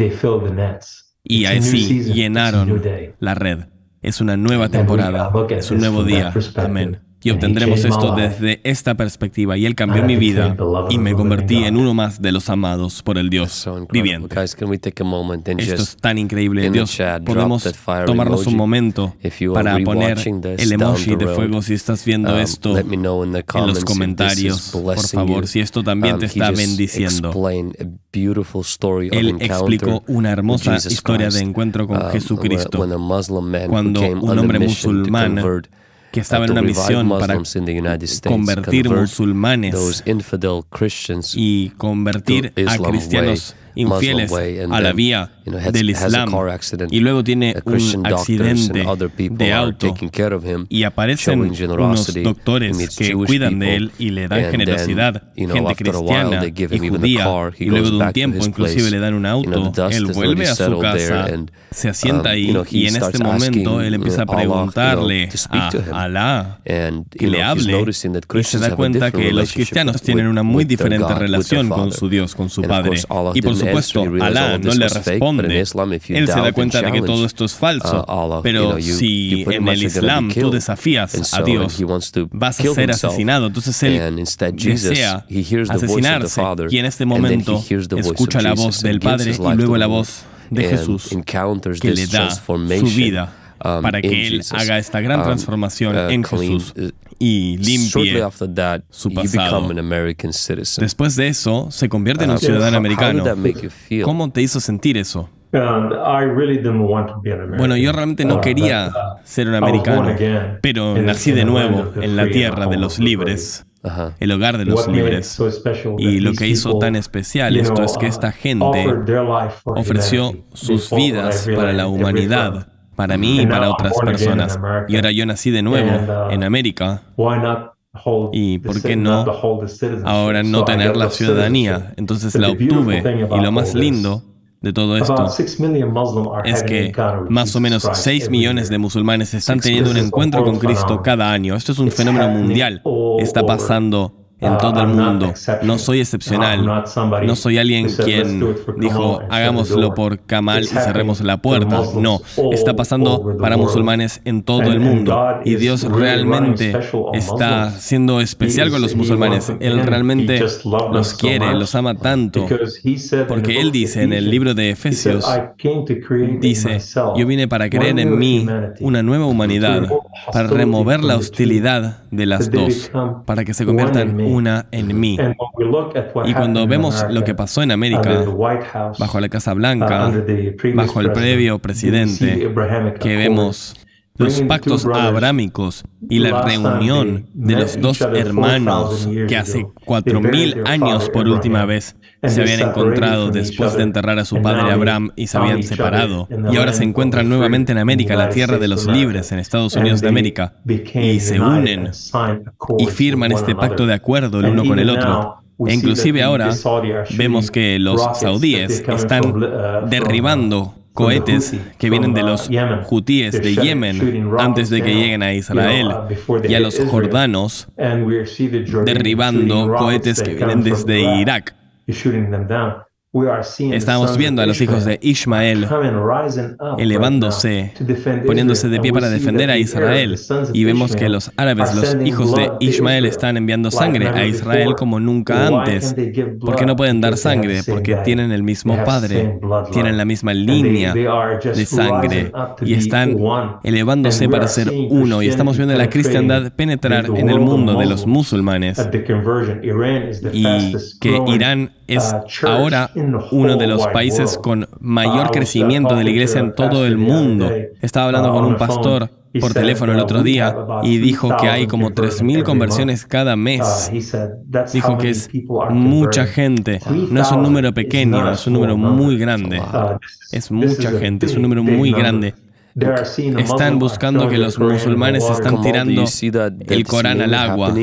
Y así llenaron la red. Es una nueva temporada, es un nuevo día. Amén. Y obtendremos esto desde esta perspectiva. Y Él cambió mi vida y me convertí en uno más de los amados por el Dios viviente. Esto es tan increíble. Dios, podemos tomarnos un momento para poner el emoji de fuego si estás viendo esto en los comentarios. Por favor, si esto también te está bendiciendo. Él explicó una hermosa historia de encuentro con Jesucristo cuando un hombre musulmán que estaba en una misión para convertir musulmanes y convertir a cristianos infieles a la vía del Islam, y luego tiene un accidente de auto y aparecen unos doctores que cuidan de él y le dan generosidad, gente cristiana y judía, y luego de un tiempo inclusive le dan un auto. Él vuelve a su casa, se asienta ahí, y en este momento él empieza a preguntarle a Alá que le hable, y se da cuenta que los cristianos tienen una muy diferente relación con su Dios, con su Padre. Y por supuesto, Alá no le responde. Él se da cuenta de que todo esto es falso, pero si en el Islam tú desafías a Dios, vas a ser asesinado. Entonces él desea asesinarse, y en este momento escucha la voz del Padre y luego la voz de Jesús, que le da su vida para que él haga esta gran transformación en Jesús y limpie su pasado. Después de eso, se convierte en un ciudadano americano. ¿Cómo te hizo sentir eso? Bueno, yo realmente no quería ser un americano, pero nací de nuevo en la tierra de los libres, el hogar de los libres. Y lo que hizo tan especial esto es que esta gente ofreció sus vidas para la humanidad, para mí y para otras personas. Y ahora yo nací de nuevo en América. ¿Y por qué no ahora no tener la ciudadanía? Entonces la obtuve, y lo más lindo de todo esto es que más o menos 6 millones de musulmanes están teniendo un encuentro con Cristo cada año. Esto es un fenómeno mundial. Está pasando en todo el mundo. No soy excepcional. No soy alguien quien dijo, hagámoslo por Kamal y cerremos la puerta. No, está pasando para musulmanes en todo el mundo. Y Dios realmente está siendo especial con los musulmanes. Él realmente los quiere, los ama tanto. Porque Él dice en el libro de Efesios, dice, yo vine para crear en mí una nueva humanidad, para remover la hostilidad de las dos, para que se conviertan una en mí. Y cuando vemos lo que pasó en América, bajo la Casa Blanca, bajo el previo presidente, que vemos los pactos abrámicos y la reunión de los dos hermanos que hace 4000 años por última vez se habían encontrado después de enterrar a su padre Abraham y se habían separado. Y ahora se encuentran nuevamente en América, la tierra de los libres, en Estados Unidos de América, y se unen y firman este pacto de acuerdo el uno con el otro. E inclusive ahora vemos que los saudíes están derribando cohetes que vienen de los hutíes de Yemen antes de que lleguen a Israel, y a los jordanos derribando cohetes que vienen desde Irak. Estamos viendo a los hijos de Ismael elevándose, poniéndose de pie para defender a Israel. Y vemos que los árabes, los hijos de Ismael, están enviando sangre a Israel como nunca antes. ¿Por qué no pueden dar sangre? Porque tienen el mismo padre, tienen la misma línea de sangre y están elevándose para ser uno. Y estamos viendo la cristiandad penetrar en el mundo de los musulmanes, y que Irán es ahora uno de los países con mayor crecimiento de la iglesia en todo el mundo. Estaba hablando con un pastor por teléfono el otro día y dijo que hay como 3000 conversiones cada mes. Dijo que es mucha gente. No es un número pequeño, es un número muy grande. Es mucha gente, es un número muy grande. Están buscando que los musulmanes están tirando el Corán al agua.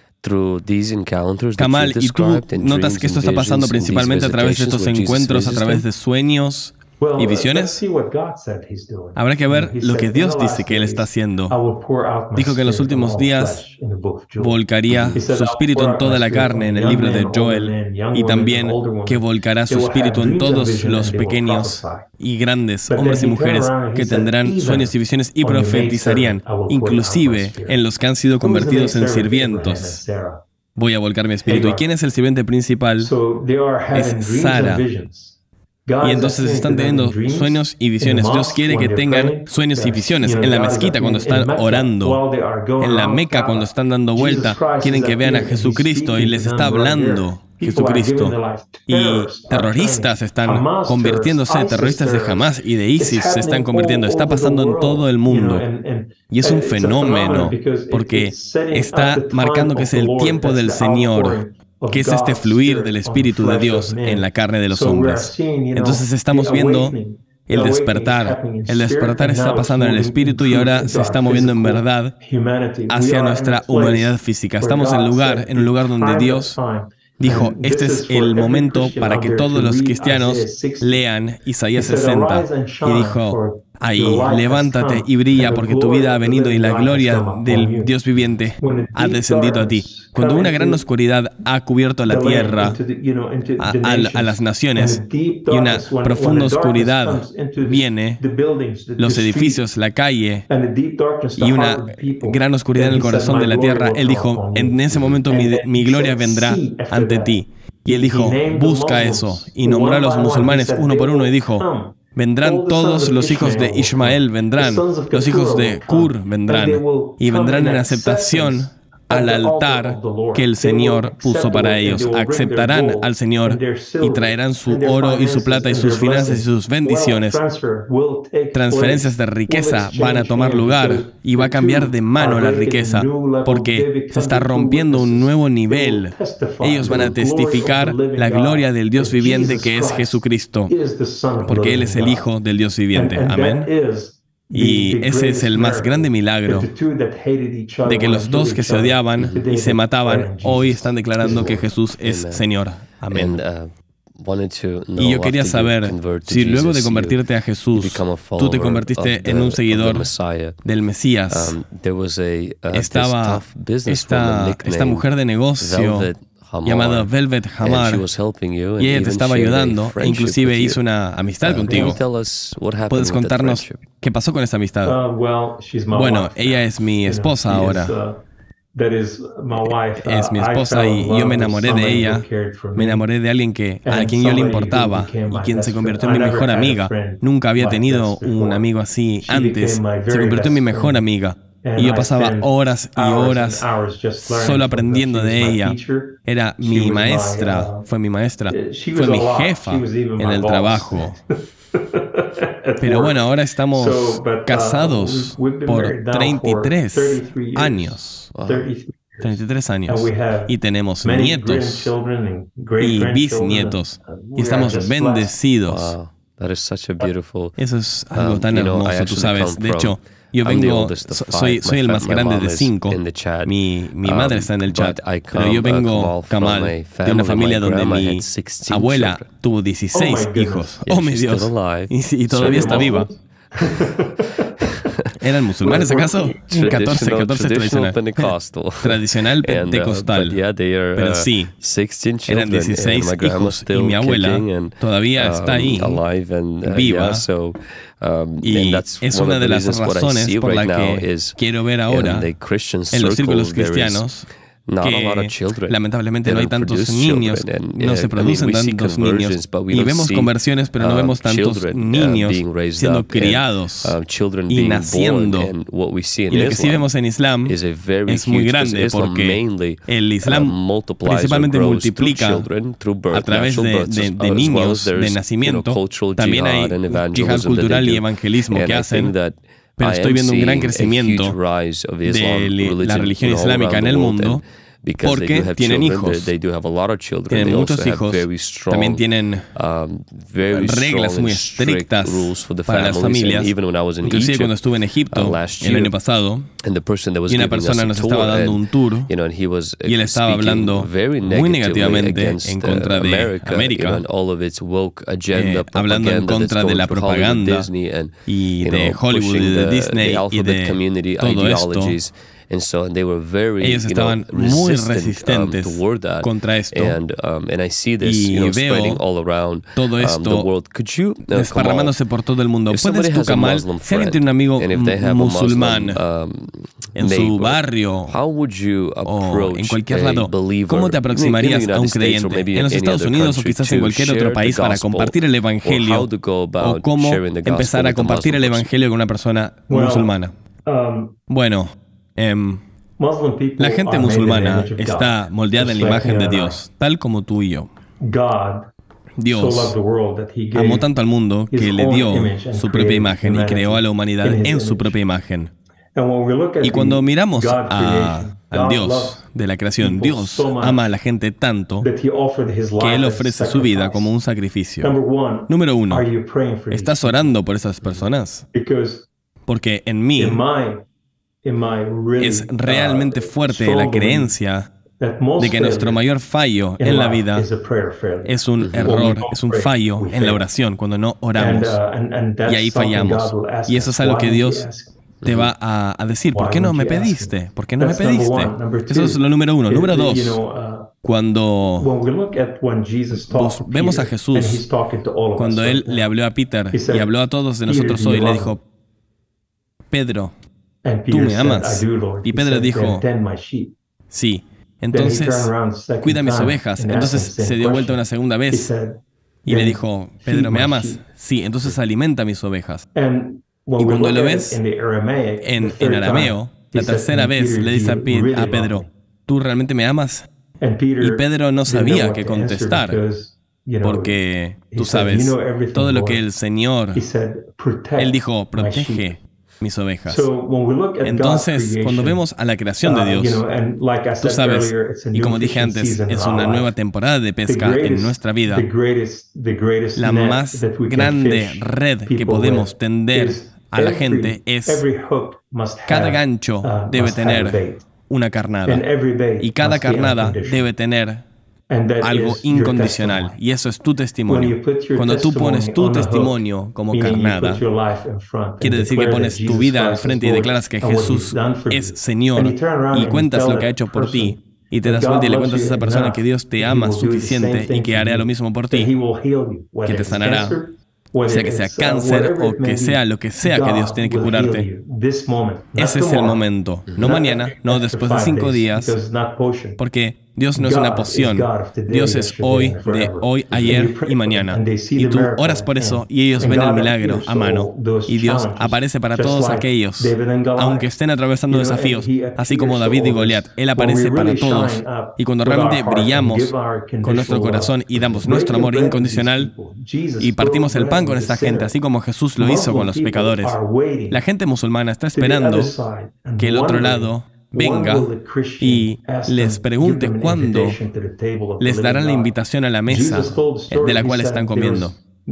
Kamal, ¿y tú notas que esto está pasando principalmente a través de estos encuentros, a través de sueños y visiones? Habrá que ver lo que Dios dice que Él está haciendo. Dijo que en los últimos días volcaría su espíritu en toda la carne, en el libro de Joel, y también que volcará su espíritu en todos los pequeños y grandes, hombres y mujeres, que tendrán sueños y visiones y profetizarían, inclusive en los que han sido convertidos en sirvientos. Voy a volcar mi espíritu. ¿Y quién es el sirviente principal? Es Sara. Y entonces están teniendo sueños y visiones. Dios quiere que tengan sueños y visiones. En la mezquita cuando están orando, en la Meca cuando están dando vuelta, quieren que vean a Jesucristo y les está hablando Jesucristo. Y terroristas están convirtiéndose, terroristas de Hamas y de ISIS se están convirtiendo. Está pasando en todo el mundo. Y es un fenómeno, porque está marcando que es el tiempo del Señor, que es este fluir del Espíritu de Dios en la carne de los hombres. Entonces estamos viendo el despertar. El despertar está pasando en el Espíritu y ahora se está moviendo en verdad hacia nuestra humanidad física. Estamos en un lugar donde Dios dijo, este es el momento para que todos los cristianos lean Isaías 60. Y dijo, ahí, levántate y brilla porque tu vida ha venido y la gloria del Dios viviente ha descendido a ti. Cuando una gran oscuridad ha cubierto la tierra, a las naciones, y una profunda oscuridad viene, los edificios, la calle, y una gran oscuridad en el corazón de la tierra, Él dijo, en ese momento mi gloria vendrá ante ti. Y Él dijo, busca eso. Y nombró a los musulmanes uno por uno y dijo, vendrán todos los hijos de Ismael, vendrán, los hijos de Cur vendrán, y vendrán en aceptación al altar que el Señor puso para ellos. Aceptarán al Señor y traerán su oro y su plata y sus finanzas y sus bendiciones. Transferencias de riqueza van a tomar lugar y va a cambiar de mano la riqueza porque se está rompiendo un nuevo nivel. Ellos van a testificar la gloria del Dios viviente que es Jesucristo, porque Él es el Hijo del Dios viviente. Amén. Y ese es el más grande milagro, de que los dos que se odiaban y se mataban, hoy están declarando que Jesús es Señor. Amén. Y yo quería saber si luego de convertirte a Jesús, tú te convertiste en un seguidor del Mesías. Estaba esta mujer de negocio llamada Velvet Hamar, y ella te estaba ayudando e inclusive hizo una amistad contigo. ¿Puedes contarnos qué pasó con esa amistad? Bueno, ella es mi esposa ahora. Es mi esposa y yo me enamoré de ella. Me enamoré de alguien a quien yo le importaba y quien se convirtió en mi mejor amiga. Nunca había tenido un amigo así antes. Se convirtió en mi mejor amiga. Y yo pasaba horas y horas solo aprendiendo de ella. Era mi maestra, fue mi maestra, fue mi jefa en el trabajo. Pero bueno, ahora estamos casados por 33 años. 33 años. Y tenemos nietos y bisnietos. Y estamos bendecidos. Eso es algo tan hermoso, tú sabes. De hecho, yo vengo, soy el más grande de 5. Mi madre está en el chat, pero yo vengo, Kamal, de una familia donde mi abuela tuvo 16 hijos. ¡Oh, mi Dios! Y todavía está viva. ¿Eran musulmanes acaso? 14 tradicional. Tradicional pentecostal. Pero sí, eran 16 hijos y mi abuela todavía está ahí, viva. Y es una de las razones por la que quiero ver ahora en los círculos cristianos que lamentablemente no hay tantos niños, no se producen tantos niños, y vemos conversiones, pero no vemos tantos niños siendo criados y naciendo. Y lo que sí vemos en Islam es muy grande, porque el Islam principalmente multiplica a través de niños de nacimiento. También hay yihad cultural y evangelismo que hacen. Pero estoy viendo un gran crecimiento de la religión islámica en el mundo, porque tienen hijos, tienen muchos hijos, también tienen reglas muy estrictas para las familias. Inclusive cuando estuve en Egipto el año pasado, y una persona nos estaba dando un tour, y él estaba hablando muy negativamente en contra de América, hablando en contra de la propaganda y de Hollywood y de Disney y de todo esto. Ellos estaban muy resistentes contra esto. Y veo todo esto desparramándose por todo el mundo. ¿Puedes tú, Kamal, si alguien tiene un amigo musulmán en su barrio o en cualquier lado, cómo te aproximarías a un creyente en los Estados Unidos o quizás en cualquier otro país para compartir el Evangelio? ¿O cómo empezar a compartir el Evangelio con una persona musulmana? Bueno, la gente musulmana está moldeada en la imagen de Dios, tal como tú y yo. Dios amó tanto al mundo que le dio su propia imagen y creó a la humanidad en su propia imagen. Y cuando miramos al Dios de la creación, Dios ama a la gente tanto que Él ofrece su vida como un sacrificio. Número 1, ¿estás orando por esas personas? Porque en mí es realmente fuerte la creencia de que nuestro mayor fallo en la vida es un error, es un fallo en la oración, cuando no oramos. Y ahí fallamos. Y eso es algo que Dios te va a decir. ¿Por qué no me pediste? ¿Por qué no me pediste? Eso es lo número 1. Número 2, cuando vemos a Jesús, cuando Él le habló a Peter y habló a todos de nosotros hoy, le dijo, Pedro, ¿tú me amas? Y Pedro dijo, sí. Entonces, cuida mis ovejas. Entonces se dio vuelta una segunda vez y le dijo, Pedro, ¿me amas? Sí. Entonces alimenta mis ovejas. Y cuando lo ves en arameo, la tercera vez le dice a Pedro, ¿tú realmente me amas? Y Pedro no sabía qué contestar, porque, tú sabes, todo lo que el Señor, Él dijo, protege mis ovejas. Entonces, cuando vemos a la creación de Dios, tú sabes, y como dije antes, es una nueva temporada de pesca en nuestra vida. La más grande red que podemos tender a la gente es, cada gancho debe tener una carnada, y cada carnada debe tener algo incondicional, y eso es tu testimonio. Cuando tú pones tu testimonio como carnada, quiere decir que pones tu vida al frente y declaras que Jesús es Señor y cuentas lo que ha hecho por ti, y te das vuelta y le cuentas a esa persona que Dios te ama suficiente y que hará lo mismo por ti, que te sanará, sea que sea cáncer o que sea lo que sea que Dios tiene que curarte. Ese es el momento, no mañana, no después de 5 días, porque Dios no es una poción. Dios es hoy, de hoy, ayer y mañana. Y tú oras por eso y ellos ven el milagro a mano. Y Dios aparece para todos aquellos, aunque estén atravesando desafíos, así como David y Goliat. Él aparece para todos. Y cuando realmente brillamos con nuestro corazón y damos nuestro amor incondicional y partimos el pan con esta gente, así como Jesús lo hizo con los pecadores, la gente musulmana está esperando que el otro lado venga y les pregunte cuándo les darán la invitación a la mesa de la cual están comiendo.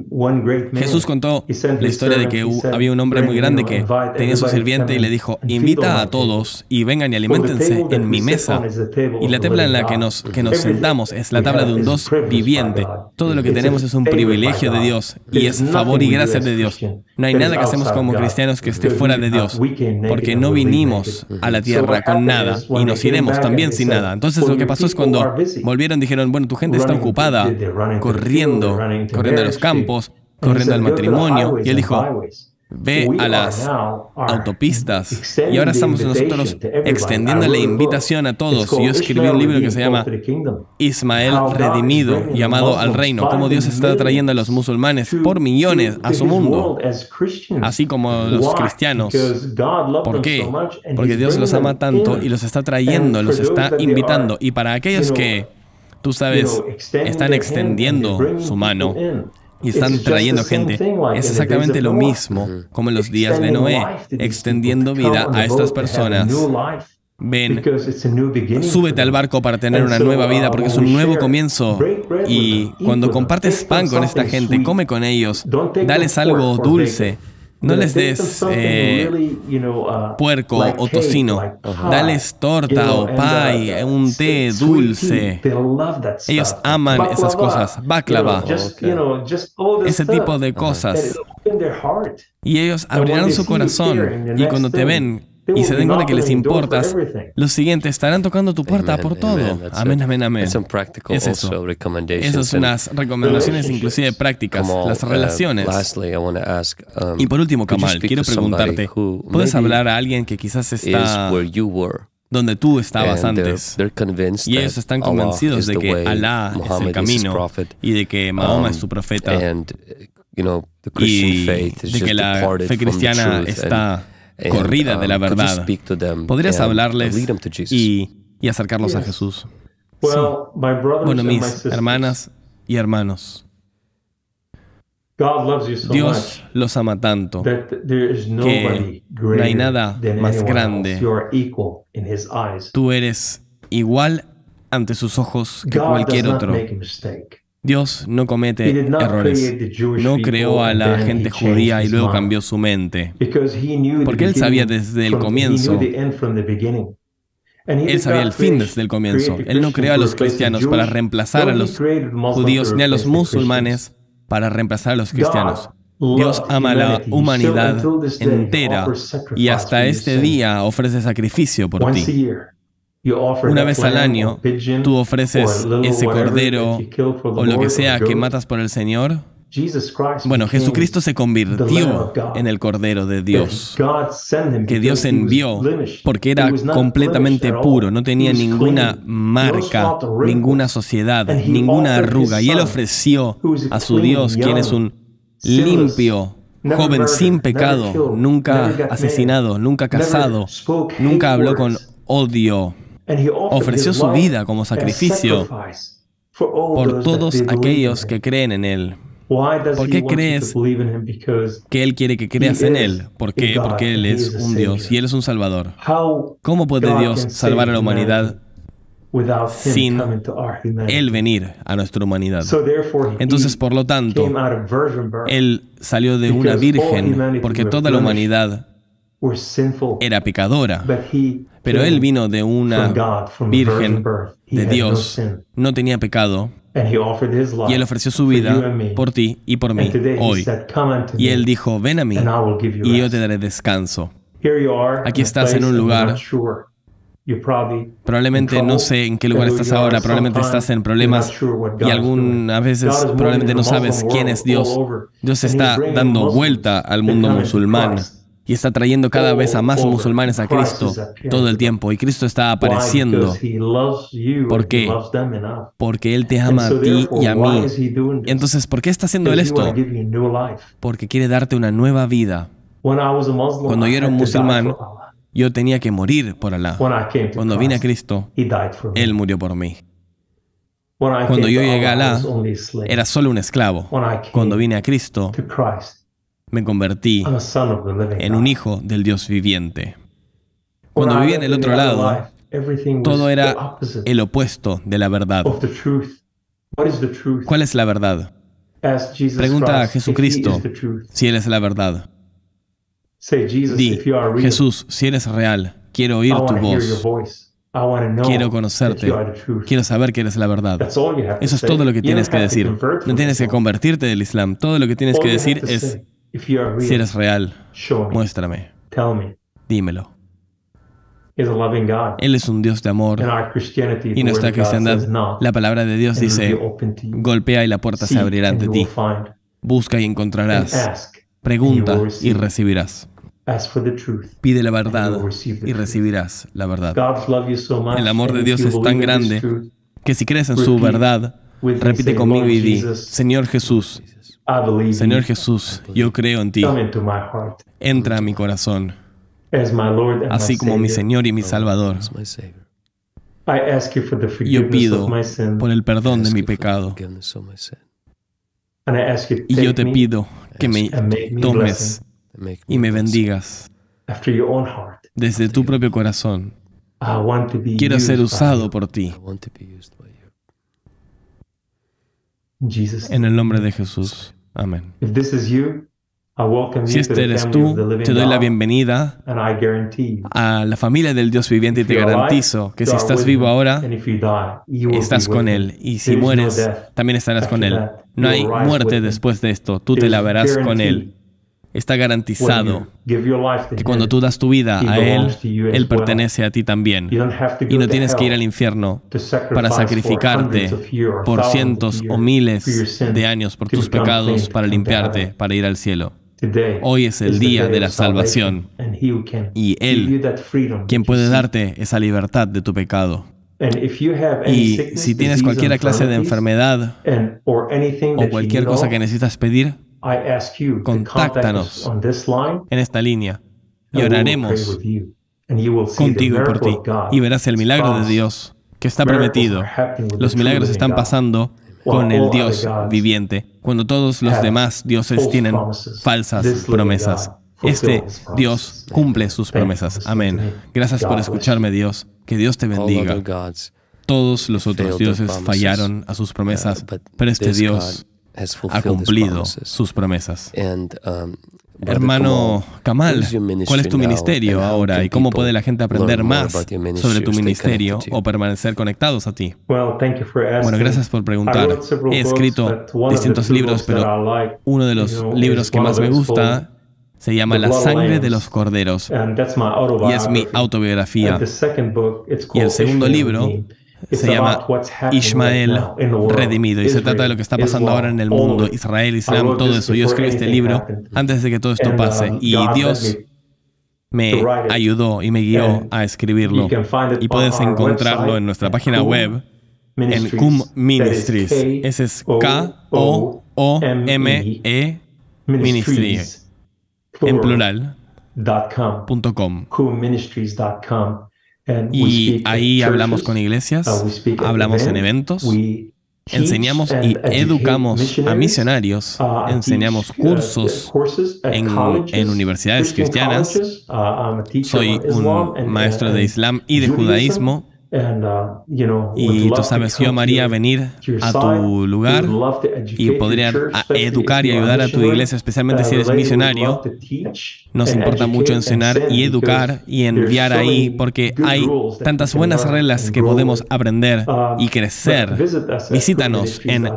Jesús contó la historia de que había un hombre muy grande que tenía su sirviente y le dijo, invita a todos y vengan y aliméntense en mi mesa. Y la tabla en la que nos sentamos es la tabla de un Dios viviente. Todo lo que tenemos es un privilegio de Dios y es favor y gracia de Dios. No hay nada que hacemos como cristianos que esté fuera de Dios, porque no vinimos a la tierra con nada y nos iremos también sin nada. Entonces lo que pasó es cuando volvieron, dijeron, bueno, tu gente está ocupada corriendo a los campos, corriendo al matrimonio, y él dijo, ve a las autopistas, y ahora estamos nosotros extendiendo la invitación a todos. Y yo escribí un libro que se llama Ismael Redimido, llamado al reino, cómo Dios está trayendo a los musulmanes por millones a su mundo, así como los cristianos. ¿Por qué? Porque Dios los ama tanto y los está trayendo, los está invitando. Y para aquellos que, tú sabes, están extendiendo su mano y están trayendo gente, es exactamente lo mismo como en los días de Noé, extendiendo vida a estas personas. Ven, súbete al barco para tener una nueva vida, porque es un nuevo comienzo. Y cuando compartes pan con esta gente, come con ellos, dales algo dulce. No les des puerco o tocino. Dales torta o pie, un té dulce. Ellos aman esas cosas. Baklava. Ese tipo de cosas. Y ellos abrirán su corazón. Y cuando te ven y se den cuenta que les importas, los siguientes estarán tocando tu puerta por todo. Amén, amén, amén. Es eso. Esas son unas recomendaciones inclusive prácticas, las relaciones. Y por último, Kamal, quiero preguntarte, ¿puedes hablar a alguien que quizás está donde tú estabas antes? Y ellos están convencidos de que Alá es el camino y de que Mahoma es su profeta y de que la fe cristiana está corrida de la verdad. ¿Podrías hablarles y acercarlos a Jesús? Sí. Bueno, mis hermanas y hermanos, Dios los ama tanto que no hay nada más grande. Tú eres igual ante sus ojos que cualquier otro. Dios no comete errores. No creó a la gente judía y luego cambió su mente. Porque Él sabía desde el comienzo. Él sabía el fin desde el comienzo. Él no creó a los cristianos para reemplazar a los judíos ni a los musulmanes para reemplazar a los cristianos. Dios ama a la humanidad entera y hasta este día ofrece sacrificio por ti. Una vez al año, tú ofreces ese cordero o lo que sea que matas por el Señor. Bueno, Jesucristo se convirtió en el Cordero de Dios, que Dios envió porque era completamente puro, no tenía ninguna marca, ninguna sociedad, ninguna arruga. Y Él ofreció a su Dios, quien es un limpio, joven sin pecado, nunca asesinado, nunca casado, nunca habló con odio. Ofreció su vida como sacrificio por todos aquellos que creen en Él. ¿Por qué crees que Él quiere que creas en Él? ¿Por qué? Porque Él es un Dios y Él es un Salvador. ¿Cómo puede Dios salvar a la humanidad sin Él venir a nuestra humanidad? Entonces, por lo tanto, Él salió de una virgen porque toda la humanidad era pecadora, pero él vino de una virgen de Dios, no tenía pecado, y él ofreció su vida por ti y por mí hoy. Y él dijo, ven a mí y yo te daré descanso. Aquí estás en un lugar, probablemente no sé en qué lugar estás ahora, probablemente estás en problemas y algunas veces probablemente no sabes quién es Dios. Dios está dando vuelta al mundo musulmán y está trayendo cada vez a más musulmanes a Cristo todo el tiempo. Y Cristo está apareciendo. ¿Por qué? Porque Él te ama a ti y a mí. Entonces, ¿por qué está haciendo Él esto? Porque quiere darte una nueva vida. Cuando yo era un musulmán, yo tenía que morir por Alá. Cuando vine a Cristo, Él murió por mí. Cuando yo llegué a Alá, era solo un esclavo. Cuando vine a Cristo, me convertí en un hijo del Dios viviente. Cuando vivía en el otro lado, todo era el opuesto de la verdad. ¿Cuál es la verdad? Pregunta a Jesucristo si Él es la verdad. Di, Jesús, si eres real, quiero oír tu voz. Quiero conocerte. Quiero saber que eres la verdad. Eso es todo lo que tienes que decir. No tienes que convertirte del Islam. Todo lo que tienes que decir es, si eres real, muéstrame. Dímelo. Él es un Dios de amor. Y nuestra cristiandad, la palabra de Dios dice, golpea y la puerta se abrirá ante ti. Busca y encontrarás. Pregunta y recibirás. Pide la verdad y recibirás la verdad. El amor de Dios es tan grande que si crees en su verdad, repite conmigo y di, Señor Jesús, yo creo en ti. Entra a mi corazón, así como mi Señor y mi Salvador. Yo pido por el perdón de mi pecado. Y yo te pido que me tomes y me bendigas desde tu propio corazón. Quiero ser usado por ti. En el nombre de Jesús. Amén. Si este eres tú, te doy la bienvenida a la familia del Dios viviente y te garantizo que si estás vivo ahora, estás con Él. Y si mueres, también estarás con Él. No hay muerte después de esto. Tú te la verás con Él. Está garantizado que cuando tú das tu vida a Él, Él pertenece a ti también. Y no tienes que ir al infierno para sacrificarte por cientos o miles de años por tus pecados para limpiarte, para ir al cielo. Hoy es el día de la salvación y Él, quien puede darte esa libertad de tu pecado. Y si tienes cualquier clase de enfermedad o cualquier cosa que necesitas pedir, contáctanos en esta línea y oraremos contigo y por ti. Y verás el milagro de Dios que está prometido. Los milagros están pasando con el Dios viviente, cuando todos los demás dioses tienen falsas promesas. Este Dios cumple sus promesas. Amén. Gracias por escucharme, Dios. Que Dios te bendiga. Todos los otros dioses fallaron a sus promesas, pero este Dios ha cumplido sus promesas. Hermano Kamal, ¿cuál es tu ministerio ahora y cómo puede la gente aprender más sobre tu ministerio o permanecer conectados a ti? Bueno, gracias por preguntar. He escrito distintos libros, pero uno de los libros que más me gusta se llama La sangre de los corderos y es mi autobiografía. Y el segundo libro se llama Ismael redimido y se trata de lo que está pasando ahora en el mundo, Israel, Islam, todo eso. Yo escribí este libro antes de que todo esto pase y Dios me ayudó y me guió a escribirlo. Y puedes encontrarlo en nuestra página web en Qom Ministries. Ese es K-O-O-M-E Ministry en plural .com. Y ahí hablamos con iglesias, hablamos en eventos, enseñamos y educamos a misionarios, enseñamos cursos en universidades cristianas. Soy un maestro de Islam y de judaísmo Y tú sabes, yo amaría venir a tu lugar y podría educar y ayudar a tu iglesia, especialmente si eres misionario. Nos importa mucho enseñar y educar y enviar ahí, porque hay tantas buenas reglas que podemos aprender y crecer. Visítanos en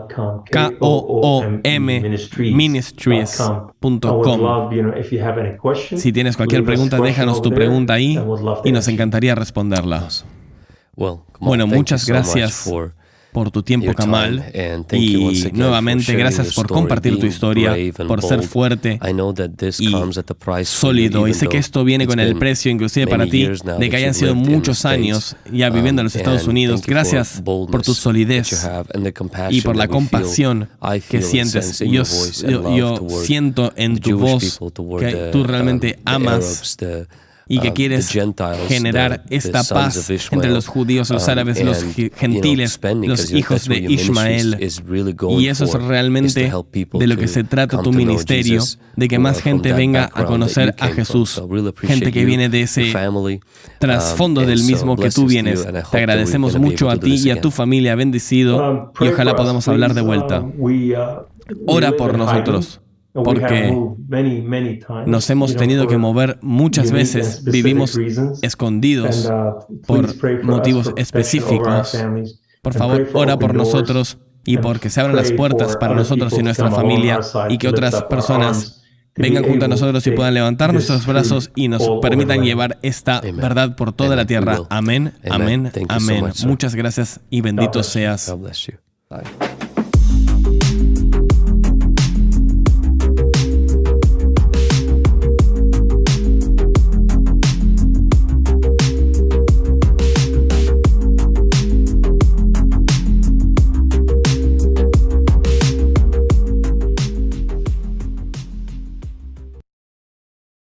koomministries.com. Si tienes cualquier pregunta, déjanos tu pregunta ahí y nos encantaría responderla. Bueno, muchas gracias por tu tiempo, Kamal, y nuevamente gracias por compartir tu historia, por ser fuerte y sólido. Y sé que esto viene con el precio, inclusive para ti, de que hayan sido muchos años ya viviendo en los Estados Unidos. Gracias por tu solidez y por la compasión que sientes. Yo siento en tu voz que tú realmente amas y que quieres generar esta paz entre los judíos, los árabes, los gentiles, los hijos de Ismael. Y eso es realmente de lo que se trata tu ministerio, de que más gente venga a conocer a Jesús. Gente que viene de ese trasfondo del mismo que tú vienes. Te agradecemos mucho a ti y a tu familia, bendecido, y ojalá podamos hablar de vuelta. Ora por nosotros, porque nos hemos tenido que mover muchas veces, vivimos escondidos por motivos específicos. Por favor, ora por nosotros y porque se abran las puertas para nosotros y nuestra familia y que otras personas vengan junto a nosotros y puedan levantar nuestros brazos y nos permitan llevar esta verdad por toda la tierra. Amén, amén, amén. Muchas gracias y bendito seas.